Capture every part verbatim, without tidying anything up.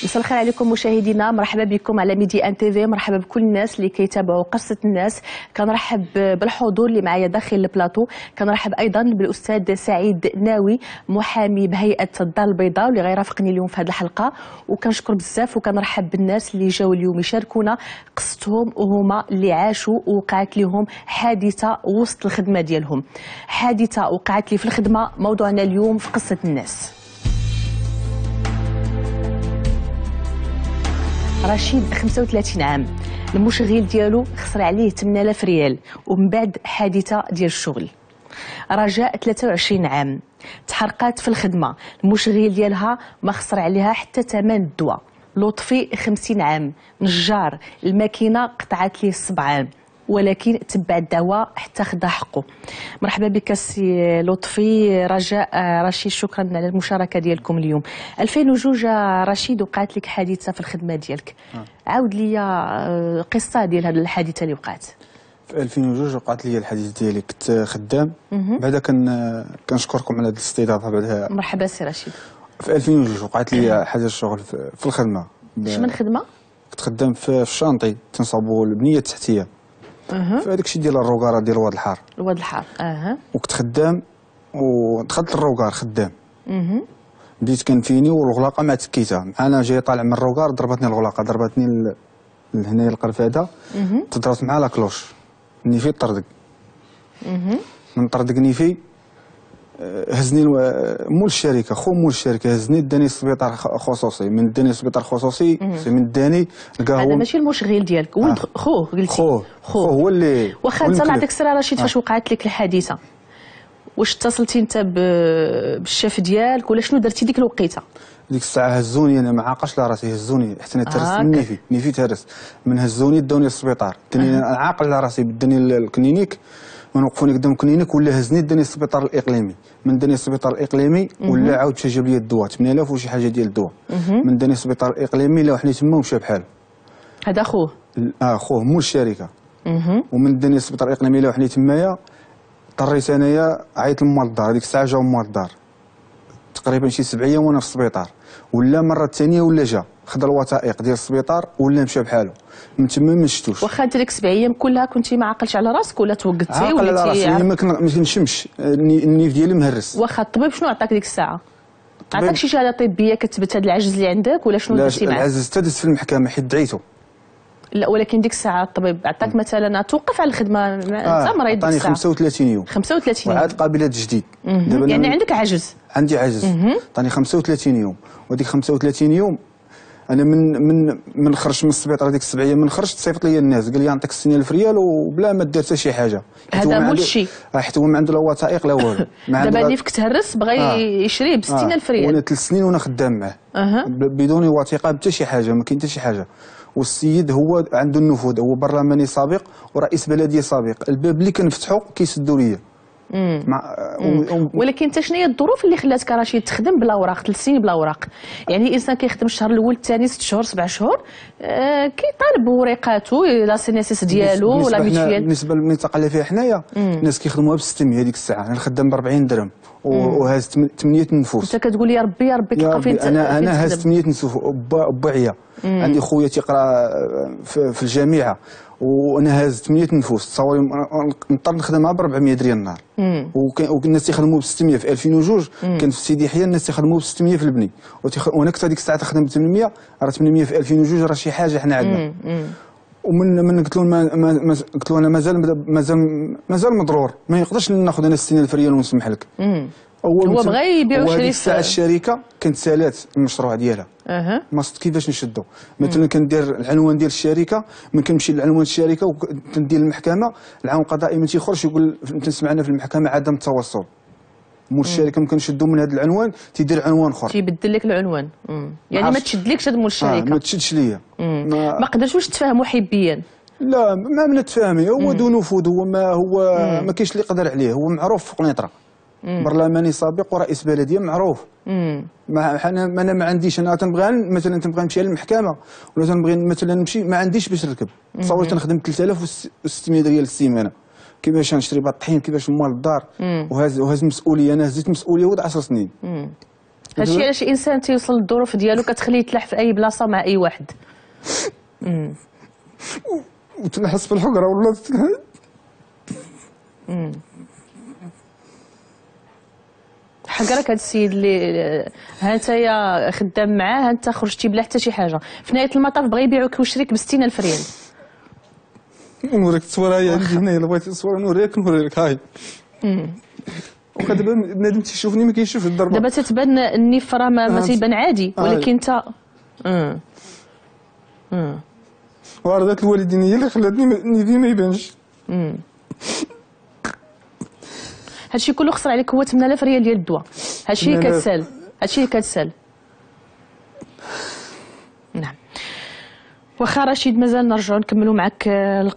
مساء الخير عليكم مشاهدينا، مرحبا بكم على ميدي ان تي في. مرحبا بكل الناس اللي كيتابعوا قصه الناس. كنرحب بالحضور اللي معايا داخل البلاطو. كنرحب ايضا بالاستاذ سعيد ناوي محامي بهيئه الدار البيضاء واللي غيرافقني اليوم في هذه الحلقه، وكنشكر بزاف وكنرحب بالناس اللي جاوا اليوم يشاركونا قصتهم وهما اللي عاشوا ووقعت لهم حادثه وسط الخدمه ديالهم. حادثه وقعت لي في الخدمه موضوعنا اليوم في قصه الناس. رشيد خمسة وثلاثين عام، المشغل ديالو خسر عليه ثمانية آلاف ريال ومن بعد حادثه ديال الشغل. رجاء ثلاثة وعشرين عام، تحرقات في الخدمه، المشغل ديالها ما خسر عليها حتى ثمن الدواء. لطفي خمسين عام، نجار، الماكينه قطعت ليه الصبعان ولكن تبع الدواء حتى خدا حقه. مرحبا بك سي لطفي. رجاء رشيد، شكرا على المشاركه ديالكم اليوم. ألفين وجوج رشيد وقعت لك حادثه في الخدمه ديالك. آه. عاود لي قصه ديال هذه الحادثه اللي وقعت. في ألفين وجوج وقعت لي الحادثه ديالي، كنت خدام. بعدا كن كنشكركم على هذه الاستضافه. بعدها مرحبا سي رشيد. في ألفين وجوج وقعت لي حاجه الشغل في الخدمه. شمن خدمه؟ كنت خدام في الشانطي تنصابوا البنيه التحتيه. أه. في هذاك الشيء ديال الروكاره ديال الواد الحار. الواد الحار اها. وكنت خدام ودخلت الروكار خدام. اها. بديت كنفيني والغلاقه ما تكيتها، انا جاي طالع من الروكار ضربتني الغلاقه، ضربتني لهنايا القرفاده. اها. تضربت مع لاكلوش نيفي طردق. اها. من طردقني في هزني مول الشركه، خو مول الشركه هزني داني للسبيطار خصوصي. من داني للسبيطار خصوصي من داني لقاه هذا ماشي المشغل ديالك، ولد آه. خوه قلتي. خوه خوه هو اللي واخا انت نعطيك السر رشيد. فاش آه. وقعت لك الحادثه واش اتصلتي انت بالشيف ديالك ولا شنو درتي ديك الوقيته؟ ديك الساعه هزوني، انا ما عاقلش على راسي، هزوني حتى انا تهرست. آه. من نيفي نيفي تهرست، من هزوني داوني للسبيطار. تاني انا عاقل على راسي، داني الكلينيك، من وقفوني قدام الكلينيك ولا هزني داني للسبيطار الاقليمي. من داني للسبيطار الاقليمي ولا عاود مشى جاب لي الدواء ثمانية آلاف وشي حاجه ديال الدواء. من داني للسبيطار الاقليمي لا وحني تما ومشى بحاله. هذا خوه؟ اه خوه مول الشركه. ومن داني للسبيطار الاقليمي لا وحني تمايا اضطريت انايا عيط لموال الدار. هذيك الساعه جا موال الدار تقريبا شي سبع ايام وانا في السبيطار، ولا مره ثانيه ولا جا خدا الوثائق ديال السبيطار ولا مشى بحاله. من تما ما شفتوش. واخا انت ديك سبع ايام كلها كنتي ما عاقلش على راسك ولا توقدتي ولا على راسي؟ يعني ما كنشمش، النيف ديالي مهرس. واخا الطبيب شنو عطاك ديك الساعه؟ عطاك شي شهاده طبيه كتثبت هذا العجز اللي عندك ولا شنو درتي معاه؟ لا العجز تدز في المحكمه حيت دعيتو. لا ولكن ديك الساعه الطبيب عطاك مثلا توقف على الخدمه انت آه مريض ديك الساعه؟ عطاني خمسة وثلاثين يوم. خمسة وثلاثين يوم وعاد قابله تجديد. يعني عندك عجز؟ عندي عجز. عطاني خمسة وثلاثين يوم، وديك خمسة وثلاثين يوم انا من من من خرجت من السبيطار هذيك السبع ايام من خرجت صيفط لي الناس قال لي نعطيك ستين ألف ريال وبلا ما دير حتى شي حاجه. هذا مول الشيء حيت هو ما عنده لا وثائق لا والو. دابا اللي فيك تهرس بغى آه. يشريه ب ستين ألف ريال. وانا ثلاث سنين وانا خدام معاه أه. بدون وثيقه حتى شي حاجه، ما كاين حتى شي حاجه. والسيد هو عنده النفوذ، هو برلماني سابق ورئيس بلديه سابق. الباب اللي كنفتحو كيسدوا ليا. مع و... ولكن انت شنو هي الظروف اللي خلاتك رشيد تخدم بلا اوراق ثلاث سنين بلا اوراق؟ يعني الانسان كيخدم الشهر الاول الثاني ست شهور سبع شهور آه كيطالب بوريقاتو لا سينيسيس ديالو ولا ميتويال. بالنسبه للمنطقه اللي فيها حنايا الناس كيخدموها ب ستمية هذيك الساعه، انا خدام ب أربعين درهم وهاز ثمانية نفوس. انت كتقول يا ربي يا ربي تلقى فين؟ انا انا هاز ثمانية نفوس با عيا. عندي خويا تيقرا في, في الجامعه وانا هاز ثمانية نفوس. تصوري نضطر نخدمها ب أربعمية ريال النهار. والناس تيخدموا ب ستمية في ألفين وجوج. كان في سيدي يحيى الناس تيخدموا ب ستمية في البني، وانا كنت هذيك الساعه تخدم ب ثمانمية. راه ثمانمية في ألفين وجوج راه شي حاجه حنا عندنا. ومن من قلت له ما قلت له انا مازال مازال مازال مضرور، ما يقدرش ناخذ انا ستين ألف ريال ونسمح لك. هو بغى يبيعو شريك. الساعه الشركه كانت سالات المشروع ديالها. اها ما صدت كيفاش نشدو. مثلا كندير العنوان ديال الشركه، من كنمشي لعنوان الشركه وندير المحكمه، العون القضائي من تيخرج يقول تسمعنا في المحكمه عدم التوصل. مول الشركه ممكن نشدو من هذا العنوان تيدير عنوان اخر، تيبدل لك العنوان. مم. يعني ما تشدلكش هذا مول الشركه. آه ما تشدش ليا. ما, ما قدرتش واش تفاهموا حبيا؟ لا ما من تفاهمي، هو ذو نفوذ، هو ما هو مم. ما كاينش اللي يقدر عليه، هو معروف في قنيطره. برلماني سابق ورئيس بلديه معروف. ما انا انا ما عنديش، انا تنبغي مثلا تنبغي نمشي للمحكمه ولا تنبغي مثلا نمشي ما عنديش باش نركب. تصور تنخدم ثلاثة آلاف وستمية ريال السيمانه، كيفاش نشري بطحين، كيفاش مال الدار، وهاز وهاز مسؤوليه. انا هزيت مسؤوليه ولد عشر سنين. هادشي علاش الانسان تيوصل للظروف ديالو كتخليه يتلاح في اي بلاصه مع اي واحد. امم وتنحس في الحقره ولا امم حقرك هاد السيد اللي ها انت يا خدام معاه، ها انت خرجتي بلا حتى شي حاجه، في نهايه المطاف بغا يبيعوك ويشريك ب ستين ألف ريال. نوريك التصويره هي عندي هنايا، الا بغيتي تصويره نوريك نوريك هاي. امم وكدابا بنادم تيشوفني ما كيشوفش الضربه. دابا تتبان النيف راه ما, ما تيبان عادي، ولكن انت امم امم وردات الوالدين هي اللي خلاتني نيفي ما يبانش. امم هادشي كله خسر عليك هو ثمانية آلاف ريال ديال الدواء. هادشي اللي كتسال، هادشي اللي كتسال. نعم. واخا رشيد مازال نرجعوا نكملوا معك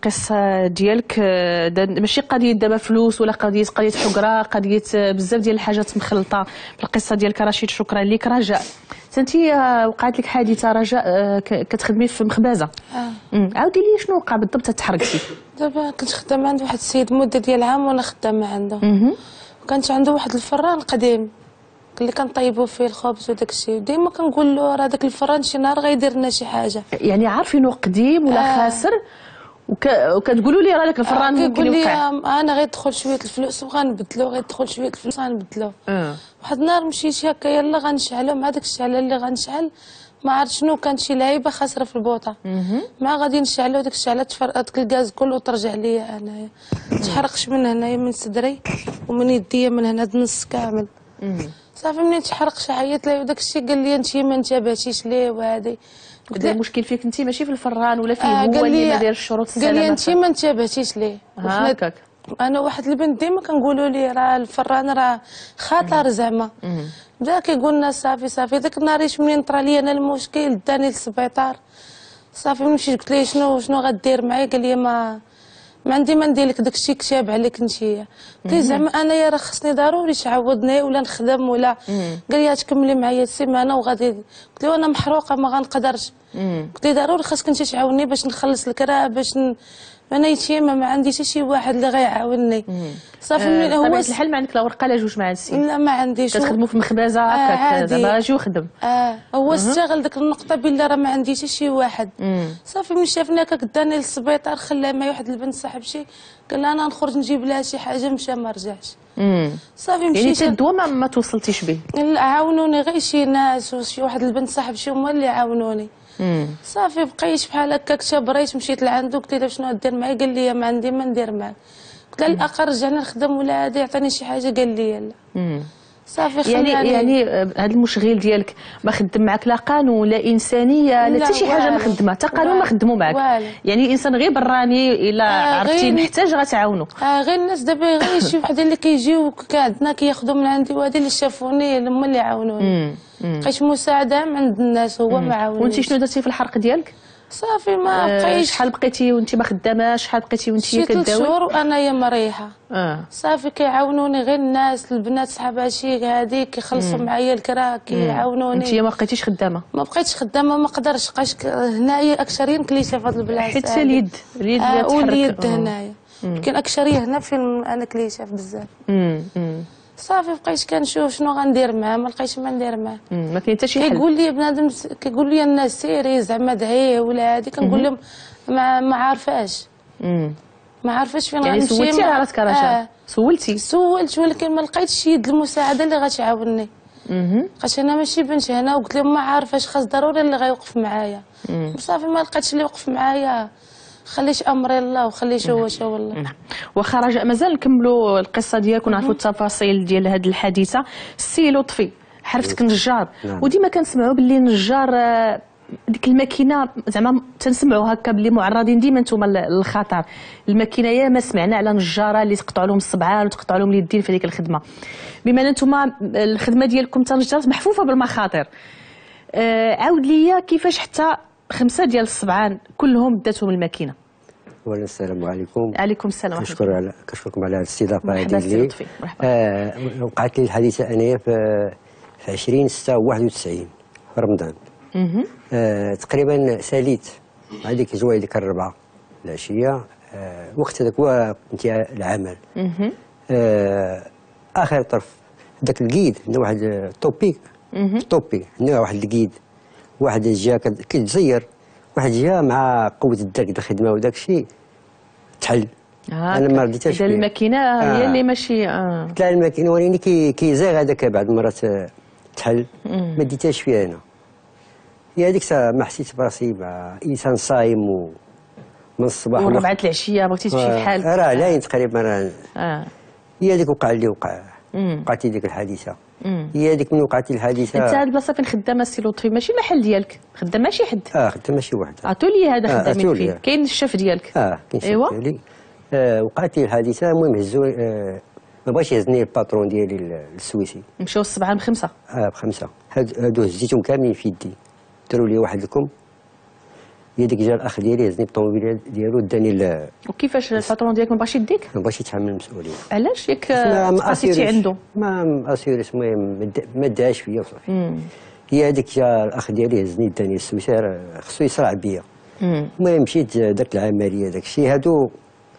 القصه ديالك. ماشي قضيه دابا فلوس ولا قضيه قضيه حقره، قضيه بزاف ديال الحاجات مخلطه في القصه ديالك رشيد. شكرا لك. رجاء، انتي وقعت لك حادثه رجاء، كتخدمي في مخبازه. اه عاودي لي شنو وقع بالضبط تحرقتي؟ دابا كنت خدامه عند واحد السيد مده ديال عام وانا خدامه عنده. وكانت عنده واحد الفران قديم اللي كنطيبوا فيه الخبز وداك الشيء، ديما كنقول له راه داك الفران شي نهار غيدير لنا شي حاجه. يعني عارفينه قديم ولا آه. خاسر وك... وكتقولوا لي راه داك الفران آه ممكن يوقع. كيقول لي انا غيدخل شويه الفلوس وغنبدلو، غيدخل شويه الفلوس غنبدلو. آه. واحد النهار مشيت هكا يلا غنشعلو، مع داك الشعله اللي غنشعل ما عرفت شنو كانت شي لعيبه خاسره في البوطه. مع غادي نشعلو داك الشعله تفرقت الغاز كله ترجع ليا انايا. تحرقش من هنايا من صدري ومن يديا من هنا النص كامل. صافي منين تحرق عيط لي وداك الشيء قال لي انت ما انتبهتيش ليه وهادي. قلت له المشكل فيك انت ماشي في الفران ولا فيه آه هو اللي ما داير الشروط السلامه. قال لي انت ما انتبهتيش ليه. هكاك انا واحد البنت ديما كنقولوا لي راه الفران راه خطر زعما. بدا كيقول لنا صافي صافي. داك النهار منين طرا لي انا المشكل داني للسبيطار. صافي مشيت قلت ليه شنو شنو غدير معايا؟ قال لي ما ما عندي ما ندير لك داكشي كتاب عليك نتيا. قلت له زعما انايا راه خصني ضروري تعاودني ولا نخدم ولا. قال لي تكملي معايا السيمانه وغادي. قلت له انا محروقه ما غنقدرش. قلت له ضروري خاصك انت تعاوني باش نخلص الكرا باش ن... انا يتيما ما عندي حتى شي واحد اللي غيعاوني. صافي من هو بطبيعة الحال ما عندك لا ورقه لا جوج مع السيد؟ لا ما عنديش. كتخدموا في مخبزه هكاك زعما اجي وخدم. اه هو استغل ديك النقطه بلا راه ما عندي حتى شي واحد. صافي من شافني هكاك داني للسبيطار خلاه معايا واحد البنت صاحب شي قال لها انا نخرج نجيب لها شي حاجه مشى ما رجعش. صافي مشيت. يعني حتى الدواء ما, ما توصلتيش به؟ لا عاونوني غير شي ناس وشي واحد البنت صاحب شي هما اللي عاونوني. صافي بقيت بحال هكاك تبريت مشيت لعندو قلت له شنو دير معايا؟ قال لي ما عندي ما ندير معاك. قلت له الاخر رجعنا نخدم ولا هادي عطاني شي حاجه؟ قال لي لا. صافي خلاني يعني يعني هذا المشغل ديالك ما خدم معك لا قانون لا انسانيه لا حتى شي حاجه ما خدمها، حتى قانون ما خدموا معك. يعني الانسان غير براني الا آه عرفتي محتاج غتعاونوا. اه غير الناس دابا غير شي وحدين اللي كيجيو عندنا كياخذوا من عندي وهادي اللي شافوني هما اللي عاونوني. بقيت مساعده من عند الناس هو ما عاونونيش. وانت شنو درتي في الحرق ديالك؟ صافي ما بقيتش. شحال بقيتي وانت ما خداماش؟ شحال بقيتي وانت كداوي؟ شي ثلاث شهور وانايا مريحه. اه صافي كيعاونوني غير الناس البنات صحاباتي هادي كيخلصوا معايا الكرا كيعاونوني. انت ما بقيتيش خدامه؟ ما بقيتش خدامه ما قدرتش بقيت هنايا اكثرين كليشه في هاد البلاصه. حيت اليد اليد اللي تحرك. واليد هنايا كاين اكثريه هنا فين انا كليشه بزاف. صافي بقيت كنشوف شنو غندير معاه ما لقيتش ما ندير معاه. ما كاين حتى شي حل. كيقول لي بنادم كيقول لي الناس سيري زعما دعيه ولا هادي كنقول لهم ما ما عارفاش. ما عارفاش فين يعني غنمشي. يعني سولتي على راسك رشا؟ آه. سولتي؟ سولت ولكن ما لقيتش يد المساعده اللي غتعاونني. بقيت انا ماشي بنت هنا وقلت لهم ما عارفاش خاص ضروري اللي غيوقف معايا. صافي ما لقيتش اللي يوقف معايا خليش امري الله وخليش هو شاو الله. نعم. واخا رجاء مازال نكملوا القصه ديالك ونعرفوا التفاصيل ديال هذه الحادثه. السي لطفي حرفتك نجار. نعم. وديما كنسمعوا باللي نجار ديك الماكينه زعما تنسمعوا هكا باللي معرضين ديما نتوما للخطر. الماكينه يا ما سمعنا على نجاره اللي تقطع لهم الصبعان وتقطع لهم اليدين في هذيك الخدمه. بما ان نتوما الخدمه ديالكم تنجار محفوفه بالمخاطر. آه عاود ليا كيفاش حتى خمسه ديال الصبعان كلهم داتهم الماكينه؟ اولا السلام عليكم. عليكم السلام. كنشكر على كنشكركم على الاستضافه هذه لي. آه وقعت لي الحادثه انايا في في عشرين ستة واحد وتسعين في رمضان. آه تقريبا ساليت مع ديك الجوايه ديك الربعه العشيه. آه وقت هذاك هو انتهاء العمل. آه اخر طرف داك الكيد عندنا واحد التوبيك في طوبي عندنا واحد الكيد، واحد جا كيتزير، واحد جا مع قوه الدرك د الخدمه وداك الشيء تحل. آه انا ما رديتهاش. اذا الماكينه هي اللي ماشي اه لا الماكينه ولكن كي كيزاغ هذاك بعض المرات تحل. ما ديتهاش فيها انا. هي هذيك ما حسيت براسي مع انسان صايم و من الصباح وربعة العشيه بغيتي تمشي في حالك. راه لاين تقريبا راه اه هي هذيك وقع اللي وقع. وقعت لي ديك الحادثه. مم. هي هذيك من وقعت لي الحادثه. انت هاد البلاصه فين خدامه السي لطفي ماشي المحل ديالك، خدام ماشي حد. اه خدام ماشي واحد. اتولي هذا خدامين فيه، كاين الشاف ديالك. اه كاين الشاف ديالي. آه وقعت لي الحادثه، المهم هزو آه ما بغاش يهزني الباترون ديالي السويسي. مشاو السبعه بخمسه. اه بخمسه، هادو هزيتهم كاملين في يدي، داروا لي واحد الكم. هي ديك جا الاخ ديالي هزني بالطوموبيل ديالو داني ل. وكيفاش الباترون ديالك ما بغاش يديك؟ ما بغاش يتحمل المسؤوليه. علاش ياك تقاسيتي عنده؟ ما ماسيريس المهم ما داش فيا وصافي. هي هذيك جا الاخ ديالي هزني داني السويسار، خصو يصرع بيا. المهم مشيت درت العمليه داك الشيء. هادو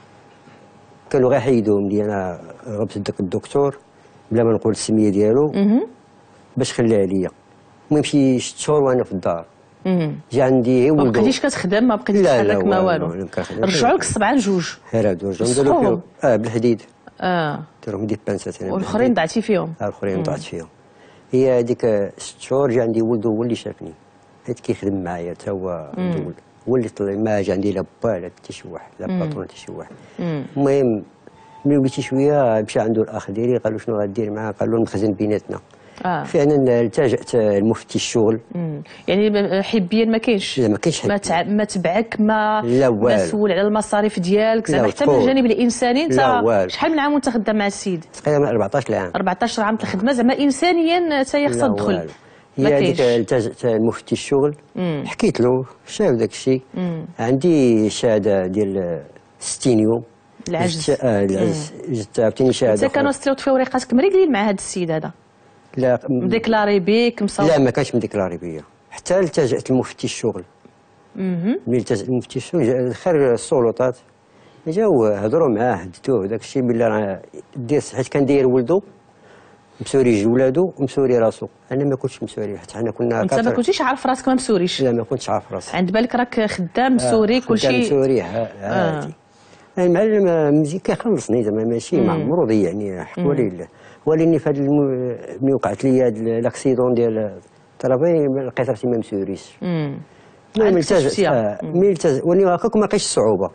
كانوا غير حيدوهم لي، انا غبت داك الدكتور بلا ما نقول السميه ديالو باش خلاه عليا. المهم شي ست شهور وانا في الدار. جا عندي ولدو. ما بقيتيش كتخدم، ما بقيتيش تحرك ما والو. رجعوا لك السبعه لجوج. هادو رجعوا داروا فيهم اه بالحديد. اه دارهم ديك بانسات. والاخرين ضعتي فيهم. اه الاخرين ضعت فيهم. هي هذيك ست شهور جا عندي ولدو هو اللي شافني، حيت كيخدم معايا تا هو ولد. هو اللي طلع، ما جا عندي لا با لا حتى شي واحد، لا باترون حتى شي واحد. المهم ملي وليت شويه مشى عنده الاخ ديالي قال له شنو غدير معاه؟ قال له المخزن بيناتنا. آه. فعلا التجأت لمفتي الشغل. مم. يعني حبيا ما كاينش؟ لا ما كاينش ما, تع... ما تبعك، ما مسؤول على المصاريف ديالك، زعما حتى من الجانب الانساني. انت شحال من عام وانت خدام مع السيد؟ تقريبا أربعطاش عام. أربعطاش عام الخدمه، زعما انسانيا حتى خصها تدخل. هي هذيك التجأت لمفتي الشغل. مم. حكيت له، شاف داك الشيء. عندي شهاده ديال ستين يوم العجز. اه العجز جبت عاوتاني شهاده. انت كانوا استلوت في وريقاتك مريقلين مع هذا السيد هذا؟ لا مديكلاري بيك مصور؟ لا ما كانش مديكلاري بيا، حتى التجأت لمفتي الشغل. اها ملي التجأت لمفتي الشغل خير السلطات جاو هضروا معاه، هددوه داك الشيء بلي راه دير، حيت كان داير ولدو مسوري جوج ولادو ومسوري راسو. انا ما كنتش مسوري، حتى حنا كنا. انت ما كنتيش عارف راسك ما مسوريش؟ لا ما كنتش عارف راسي. عند بالك راك خدام مسوري آه كلشي؟ خدام مسوري عادي. آه. المعلم مزيان كيخلصني زعما ماشي ما عمرو ضيعني حق ولله. ولكن في هذا ملي وقعت لي هذا الاكسيدون ديال الطرابي لقيت راسي ما مسوريش. امم ملي التجأت ملي التجأت ولكن هكاك ما لقيتش الصعوبه.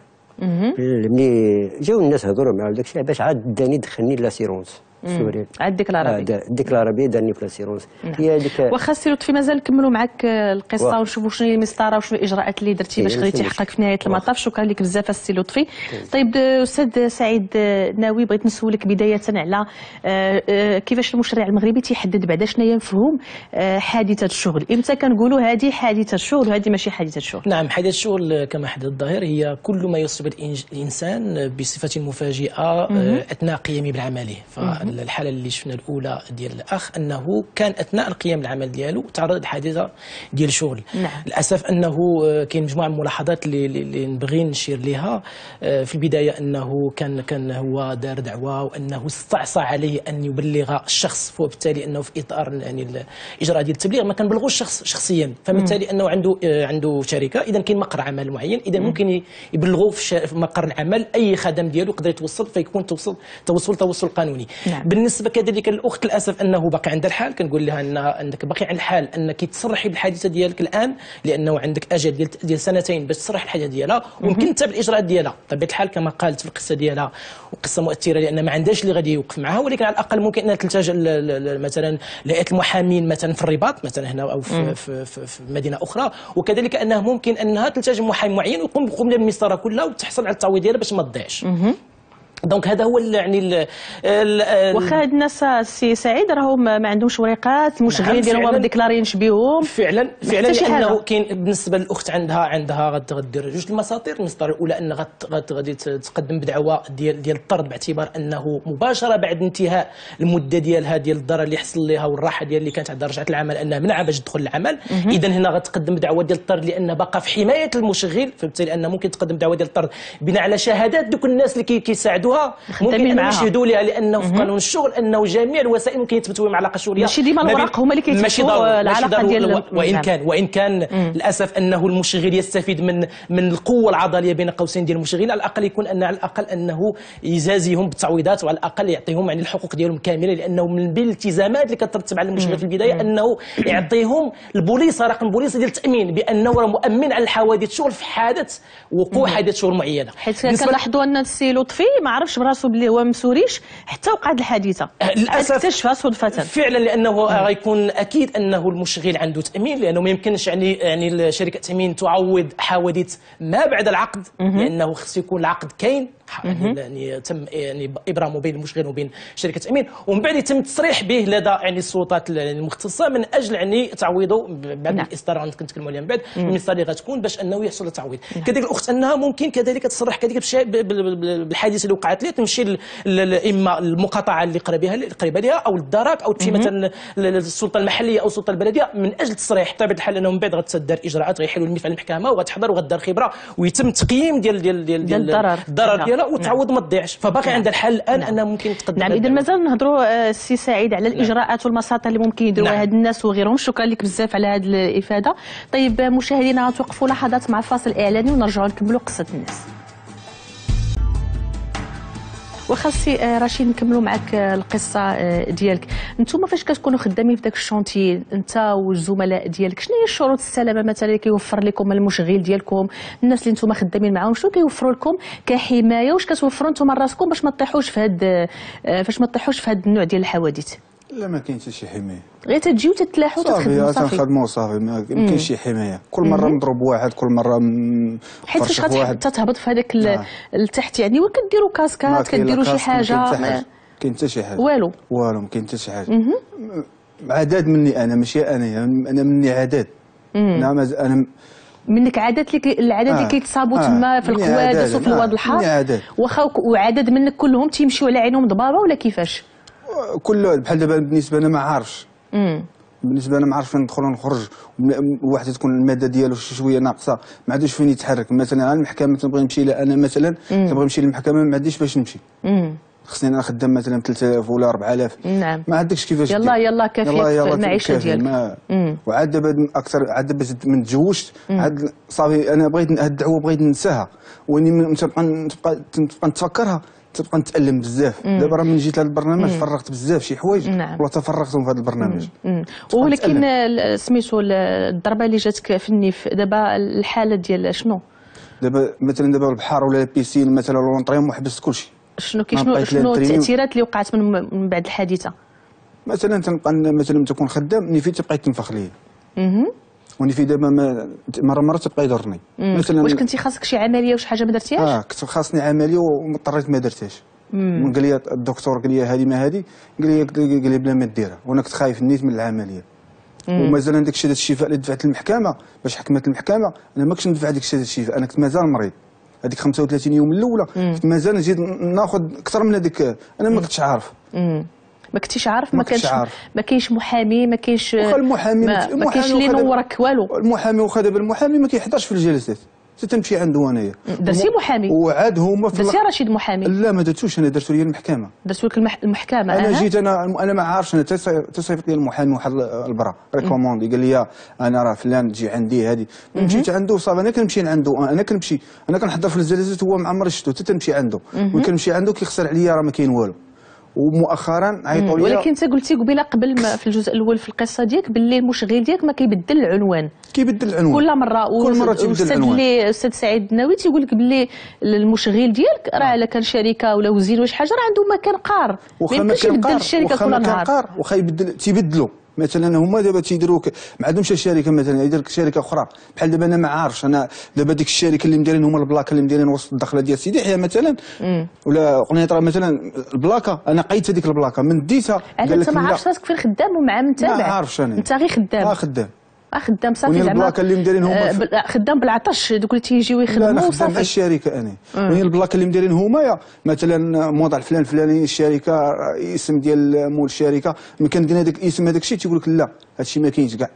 ملي جاو الناس هضروا معاه داك الشيء باش عاد داني دخلني لاسيرونس سوري. عاد ديكلارابي. آه ديكلارابي دارني في لاسيرونس. هي هذيك. واخا سي لطفي مازال نكملوا معك القصه ونشوفوا شنو هي المسطره وشنو الاجراءات اللي درتي باش خليتي حقك في نهايه المطاف. شكرا لك بزاف السي لطفي. طيب استاذ سعيد ناوي، بغيت نسولك بدايه على كيفاش المشرع المغربي تيحدد بعدا شنو هي مفهوم حادثه الشغل؟ امتى كنقولوا هذه حادثه الشغل وهذه ماشي حادثه الشغل؟ نعم، حادثه الشغل كما حدد الظاهر هي كل ما يصيب الانسان بصفه مفاجئه اثناء قيامه بعمله. فالحاله اللي شفنا الاولى ديال الاخ انه كان اثناء القيام بالعمل ديالو تعرض لحادثه ديال الشغل. نعم. للاسف انه كاين مجموعه من الملاحظات اللي, اللي نبغي نشير لها. في البدايه انه كان كان هو دار دعوه وانه استعصى عليه ان يبلغ الشخص، وبالتالي انه في اطار يعني الاجراء ديال التبليغ ما كنبلغوش الشخص شخصيا، فبالتالي انه عنده عنده شركه، اذا كاين مقر عمل معين، اذا ممكن يبلغوا في مقر العمل اي خدم ديالو يقدر يتوصل، فيكون توصل توصل توصل قانوني. نعم. بالنسبه كذلك للاخت للاسف انه باقي عندها الحال، كنقول لها ان انك باقي على الحال انك تصرحي بالحادثه ديالك الان، لانه عندك اجل ديال ديال سنتين باش تصرح الحاجه ديالها ويمكن تتبع الاجراءات ديالها. طبيعه الحال كما قالت في القصه ديالها وقصه مؤثره لان ما عندهاش اللي غادي يوقف معها، ولكن على الاقل ممكن انها تلتجا مثلا لهيئه المحامين مثلا في الرباط مثلا هنا او في, في, في, في مدينه اخرى، وكذلك انها ممكن انها تلتجا محامي معين ويقوم بقوم لها بالمسطره كلها وتحصل على التعويض ديالها باش ما تضيعش. دونك هذا هو يعني واخا هاد الناس السي سعيد راهم ما عندهمش وريقات، المشغلين ديالهم ما ديكلارينش بهم فعلا فعلا لانه كاين بالنسبه للاخت عندها عندها غدير جوج المساطير. المسطره الاولى ان غادي تقدم بدعوى ديال ديال الطرد باعتبار انه مباشره بعد انتهاء المده ديالها ديال الضرر اللي حصل لها والراحه ديال اللي كانت عندها رجعت العمل انها منعها باش تدخل العمل. اذا هنا غتقدم بدعوى ديال الطرد لان باقا في حمايه المشغل، فبالتالي انه ممكن تقدم دعوى ديال الطرد بناء على شهادات دوك الناس اللي كيساعدوها يعطيوها ممكن انهم يشهدوا لها، لانه في قانون الشغل انه جميع الوسائل ممكن يثبتوا بهم علاقه شغليه، ماشي ديما الوراق هما اللي كيثبتوا العلاقه ديال. وان كان وان كان للاسف انه المشغل يستفيد من من القوه العضليه بين قوسين ديال المشغلين، على الاقل يكون ان على الاقل انه يجازيهم بالتعويضات، وعلى الاقل يعطيهم يعني الحقوق ديالهم كامله، لانه من بين الالتزامات اللي كترتب على المشغل في البدايه انه يعطيهم البوليصه، رقم البوليصه ديال التامين بانه راه مؤمن على الحوادث الشغل في حادث وقوع حادث شغل معينه. حيت كنلاحظوا ان السي لطفي ما عرفش براسو بلي هو مسوريش حتى وقعت الحادثه، للاسف اكتشفها صدفه فعلا، لانه غيكون اكيد انه المشغل عنده تامين، لانه ما يمكنش يعني يعني شركه التامين تعوض حوادث ما بعد العقد، لانه خص يكون العقد كاين يعني تم يعني ابرامه بين المشغل وبين شركه التامين، ومن بعد يتم التصريح به لدى يعني السلطات المختصه من اجل يعني تعويضه بعد نعم. الاصدار اللي كنتكلموا عليها من بعد المسار اللي غتكون باش انه يحصل للتعويض. نعم. كذلك الاخت انها ممكن كذلك تصرح كذلك بالحادثه اللي وقعت لها، تمشي اما المقاطعه اللي قريبه اللي قريبه لها او الضرب، او تمشي مثلا للسلطه المحليه او السلطه البلديه من اجل التصريح. بطبيعه الحال انه من بعد غتسدر اجراءات، غيحلوا الملف على المحكمه وغتحضر وغدار خبره ويتم تقييم ديال ديال ديال, ديال الضرر الضرر ديالها وتعوض ما تضيعش. فباقي عندها الحل الان نعم. انها ممكن تقدم. نعم اذا مازال نهضروا السي سعيد على الاجراءات والمساطر اللي ممكن يديروها هاد الناس وغيرهم. شكرا لك بزاف على هذه الافاده. طيب مشاهدينا غتوقفوا لحظات مع فاصل اعلاني ونرجعوا نكملوا قصه الناس. واخا سي رشيد نكملوا معك القصه ديالك. نتوما فاش كتكونوا خدامين في داك الشونتي انت والزملاء ديالك، شنو هي شروط السلامه مثلا اللي كيوفر لكم المشغل ديالكم، الناس اللي نتوما خدامين معاهم شنو كيوفروا لكم كحمايه، واش كتوفروا نتوما راسكم باش ما تطيحوش في هاد فاش ما تطيحوش في هاد النوع ديال الحوادث؟ لا ما كاينش شي حمايه، غير تجيو تتلاحوا تخدموا صافي. صافي تنخدموا صافي، ما كاينش شي حمايه. كل مره نضرب واحد، كل مره حيت فاش تتهبط في هذاك التحت يعني وكديروا كاسكات كديروا شي حاجه ما كاين حتى شي حاجه والو والو ما كاين حتى شي حاجه. عداد مني انا، ماشي انا انا مني عداد. نعم انا منك عادات اللي العدد اللي آه. كيتصابوا آه. تما في الحوادث وفي الواد الحار، واخا وعدد منك كلهم تيمشيو على عينهم ضبابه ولا كيفاش؟ كل بحال دابا بالنسبه انا ما عارفش، بالنسبه انا ما عارفش فين ندخل ونخرج. واحد تكون الماده ديالو شي شويه ناقصه ما عندوش فين يتحرك. مثلا على المحكمه تنبغي نمشي لها انا، مثلا تنبغي نمشي للمحكمه ما عنديش باش نمشي، خصني انا خدام مثلا ثلاثة آلاف ولا أربعة آلاف. نعم ما عندكش كيفاش يلا يلا كافيه المعيشه ديالك. وعاد دابا اكثر عاد دابا من تزوجت عاد صافي انا بغيت هاد الدعوه بغيت ننساها، واني تبقى تبقى نتفكرها تبقى نتالم بزاف. دابا راه من جيت لهذا البرنامج فرغت بزاف شي حوايج والله تفرغتهم في هذا البرنامج. ولكن سميتو الضربه اللي جاتك في النيف دابا الحاله ديال شنو؟ دابا مثلا دابا البحر ولا البيسين مثلا ولا نطريهم وحبست كلشي. شنو شنو شنو التاثيرات اللي وقعت من, من بعد الحادثه؟ مثلا تنبقى مثلا تكون خدام نيفي تبقى تنفخ ليا. اها ونيفي دابا مره مره تبقى يضرني. مثلا واش كنتي خاصك شي عمليه وشي حاجه ما درتيهاش؟ اه كنت خاصني عمليه واضطريت ما درتهاش. قال لي الدكتور قال لي هذه ما هذه، قال لي قال لي بلا ما ديرها، وانا كنت خايف نيت من العمليه. ومازال عندك شهاده الشفاء اللي دفعت للمحكمه باش حكمت المحكمه، انا ما كنتش ندفع ديك شهاده الشفاء، انا كنت مازال مريض. هذيك خمسة وثلاثين يوم الاولى كنت مازال نزيد ناخذ اكثر من هذيك، انا ما كنتش عارف. ما كنتيش عارف، ما كانش ما كاينش محامي، ما كاينش واخا المحامي ما, ما كاينش اللي نورك والو. المحامي واخا دابا المحامي ما كيحضرش في الجلسات، تمشي عنده انايا. درتي محامي؟ وعاد هما في درتي رشيد محامي؟ لا ما درتوش انا، درتو لي المحكمه. درتو لك المح... المحكمه. انا أه. جيت انا انا ما عارفش، انا تصيفط لي المحامي واحد البرا ريكوموندي قال لي انا راه فلان تجي عندي هذه. مشيت عنده صافي، انا كنمشي عنده، انا كنمشي انا كنحضر في الجلسات هو ما عمري شفتو، حتى تمشي عنده وكنمشي عنده كيخسر عليا راه ما كاين والو. ومؤخرا عيطوا لي. ولكن انت قلتي قبيله قبل ما في الجزء الاول في القصه ديالك باللي المشغل ديالك ما كيبدل العنوان، كيبدل العنوان كل مره. كل مره تيبدل العنوان. اللي الاستاذ سعيد الناوي تيقول لك باللي المشغل ديالك راه الا كان شركه ولا وزير ولا شي حاجه راه عنده مكان قار، ما يمكنش يبدل الشركه كل نهار. واخا يبدل تيبدلوا مثلا هما دابا تيديروا ما عندهمش شركه مثلا يدير شركه اخرى بحال دابا انا ما عارفش. انا دابا ديك الشركه اللي مديرين هما البلاكه اللي مديرين وسط الدخله ديال سيدي يحيى مثلا مم. ولا قنيطره مثلا البلاكه انا قيدت هذيك البلاكه من ديتها. قال لك انت ما عارفش راسك فين خدام ومع من تابع؟ ما عارفش انا، انت غير خدام. اه خدام اه خدام صافي زعما البلاكه اللي مديرين هما آه خدام بالعطش دوك اللي تيجيو يخدموا وصافي. لا خدام الشركه انا وين البلاكه اللي مديرين هما مثلا موضع فلان الفلاني الشركه اسم ديال مول الشركه ملي كندير هذاك الاسم هذاك الشيء تيقول لك لا هادشي ما كاينش كاع.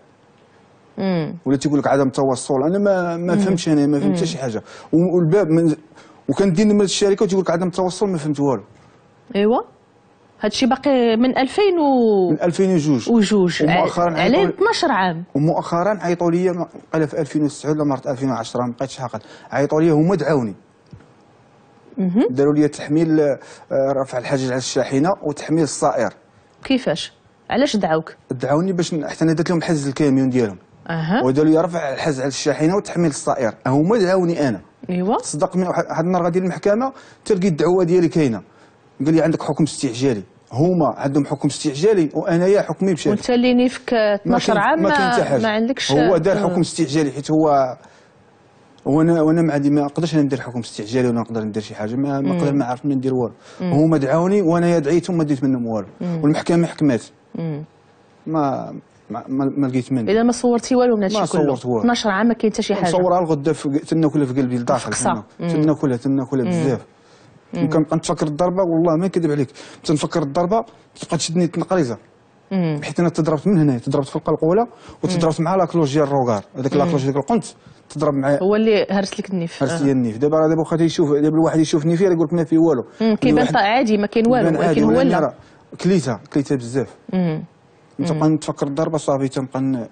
ولا تيقول لك عدم التوصل. انا ما ما فهمتش، انا ما فهمت حتى شي حاجه. والباب من وكندير نمره الشركه وتيقول لك عدم التوصل ما فهمت والو. ايوا هادشي باقي من ألفين و من ألفين وجوج ومؤخرا عليه اثناش عام. ومؤخرا عيطوا لي قال في ألفين وتسعة ولا مرت ألفين وعشرة ما بقيتش عاقل، عيطوا لي هما دعاوني داروا لي تحميل رفع الحجز على الشاحنه وتحميل الصائر. كيفاش؟ علاش دعاوك؟ دعاوني باش حتى انا درت لهم حجز الكاميون ديالهم. اها وداروا لي رفع الحجز على الشاحنه وتحميل الصائر، هما دعاوني انا. ايوا صدق من واحد النهار غادي للمحكمه تلقي الدعوه ديالي كاينه، قال لي عندك حكم استعجالي، هما عندهم حكم استعجالي وانايا حكمي مشى. وانت اللي نيفك اثناش عام ما, ما, ما عندكش. هو دار حكم استعجالي حيت هو وانا وانا ما عندي ما نقدرش ندير حكم استعجالي ولا نقدر ندير شي حاجه، ما نقدر ما عرفت ندير والو. هما دعاوني وانايا دعيتهم ما ديت منهم والو، والمحكمه حكمات. ما ما ما لقيت منه. اذا ما صورتي والو من هادشي كله؟ ما صورت والو. اثناش عام ما كاين حتى شي حاجه. نصورها الغدا تناكلها في قلبي لداخل، تناكلها تناكلها بزاف. وكنبقى نتفكر الضربه والله ما نكذب عليك، تنفكر الضربه تبقى تشدني التنقريزه حيت انا تضربت من هنا، تضربت في القلقوله وتضربت مع لاكلوج ديال الروكار، هذاك لاكلوج ديال القنت تضرب معايا، هو اللي هرس لك النيف. هرس لي النيف. دابا راه دابا واخا تيشوف دابا الواحد يشوفني فيه يقول لك ما فيه والو، كيبان عادي ما كاين والو، ولكن هو لا كليتها كليتها بزاف. نتبقى نتفكر الضربه صافي تنبقى.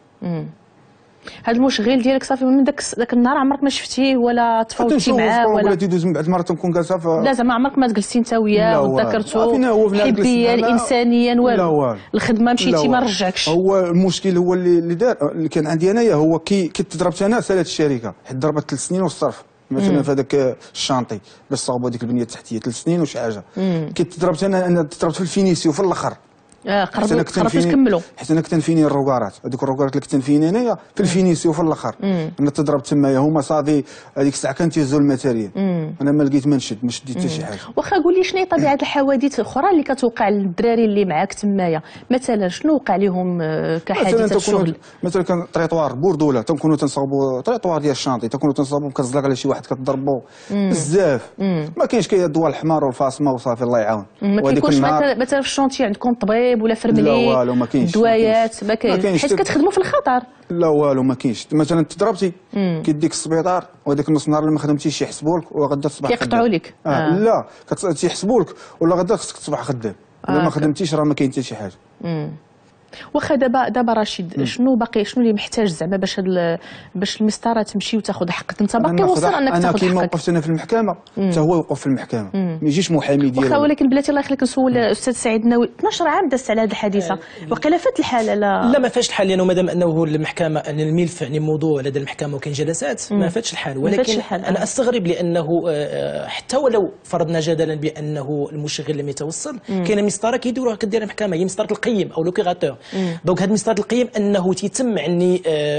هذا المشغل ديالك صافي من داك داك النهار عمرك ما شفتيه ولا تفاوضتي معاه ولا ولا تيدوز من بعد مرة تنكون جالسه ف... لا زعما عمرك ما جلستي انت وياه وتذاكرتو حبيا انسانيا والو؟ الخدمه مشيتي ما رجعكش. هو المشكل هو اللي اللي دار اللي كان عندي انايا، هو كي كنت ضربت انا سالات الشركه حيت ضربت ثلاث سنين والصرف مثلا في هذاك الشانطي باش صاوبوا هذيك البنيه التحتيه ثلاث سنين وشي حاجه. كنت ضربت انا انا ضربت في الفينيسيو في الاخر. اه قربوا قربتوا تكملوا حيت انا كنت نفيني الروكارات، هذوك الروكارات اللي كنت نفيني انايا في الفينيسيو في الاخر. انا تضرب تمايا هما صافي هذيك الساعه كانوا تيهزوا الماتيريال، انا ما لقيت ما نشد ما شديت حتى شي حاجه. واخا قول لي شنو هي طبيعه الحوادث الاخرى اللي كتوقع للدراري اللي معاك تمايا؟ مثلا شنو وقع لهم كحادثه الشغل؟ مثلا كان طريطوار بوردوله تنكونوا تنصاوبوا طريطوار ديال الشانطي تنكونوا تنصاوبوا كتزلق على شي واحد كتضربوا بزاف. ما كاينش كاين الدواء الحمار والفاصمه وصافي الله يعاون. ما كيكونش مثلا في الشونتي عندكم طبيب ولا فرملي والو ما كاينش دوايات ما كاينش حيت كتخدموا في الخطر؟ لا والو ما كاينش. مثلا تضربتي كيديك السبيطار وهذاك نص نهار اللي ما خدمتيش يحسبوا لك وغدا تصبح كيقطعوا لك. آه. آه. لا تيحسبوا لك ولا غدا خصك تصبح خدام. الا آه. ما خدمتيش راه ما كاين حتى شي حاجه. مم. واخا دابا دابا رشيد شنو باقي شنو اللي محتاج زعما باش باش المسطره تمشي وتاخذ حقك؟ انت باقي وصل انك تاخذ حقك. انا كيما وقفت انا في المحكمه حتى هو يوقف في المحكمه ما يجيش محامي ديالو. واخا ولكن بلاتي الله يخليك نسول الاستاذ سعيد ناوي اثناش عام دازت على هذه الحادثه، وقيلا فات الحاله لا لا ما فاتش الحال لانه مادام انه المحكمه ان الملف يعني موضوع لدى المحكمه وكاين جلسات ما فاتش الحال. ولكن انا استغرب لانه حتى ولو فرضنا جدلا بانه المشغل لم يتوصل كاينه مسطره كيديروها كدير المحكمه هي مسطره القيم او لوكيغاتور. دونك هذه مسطره القيم انه تيتم يعني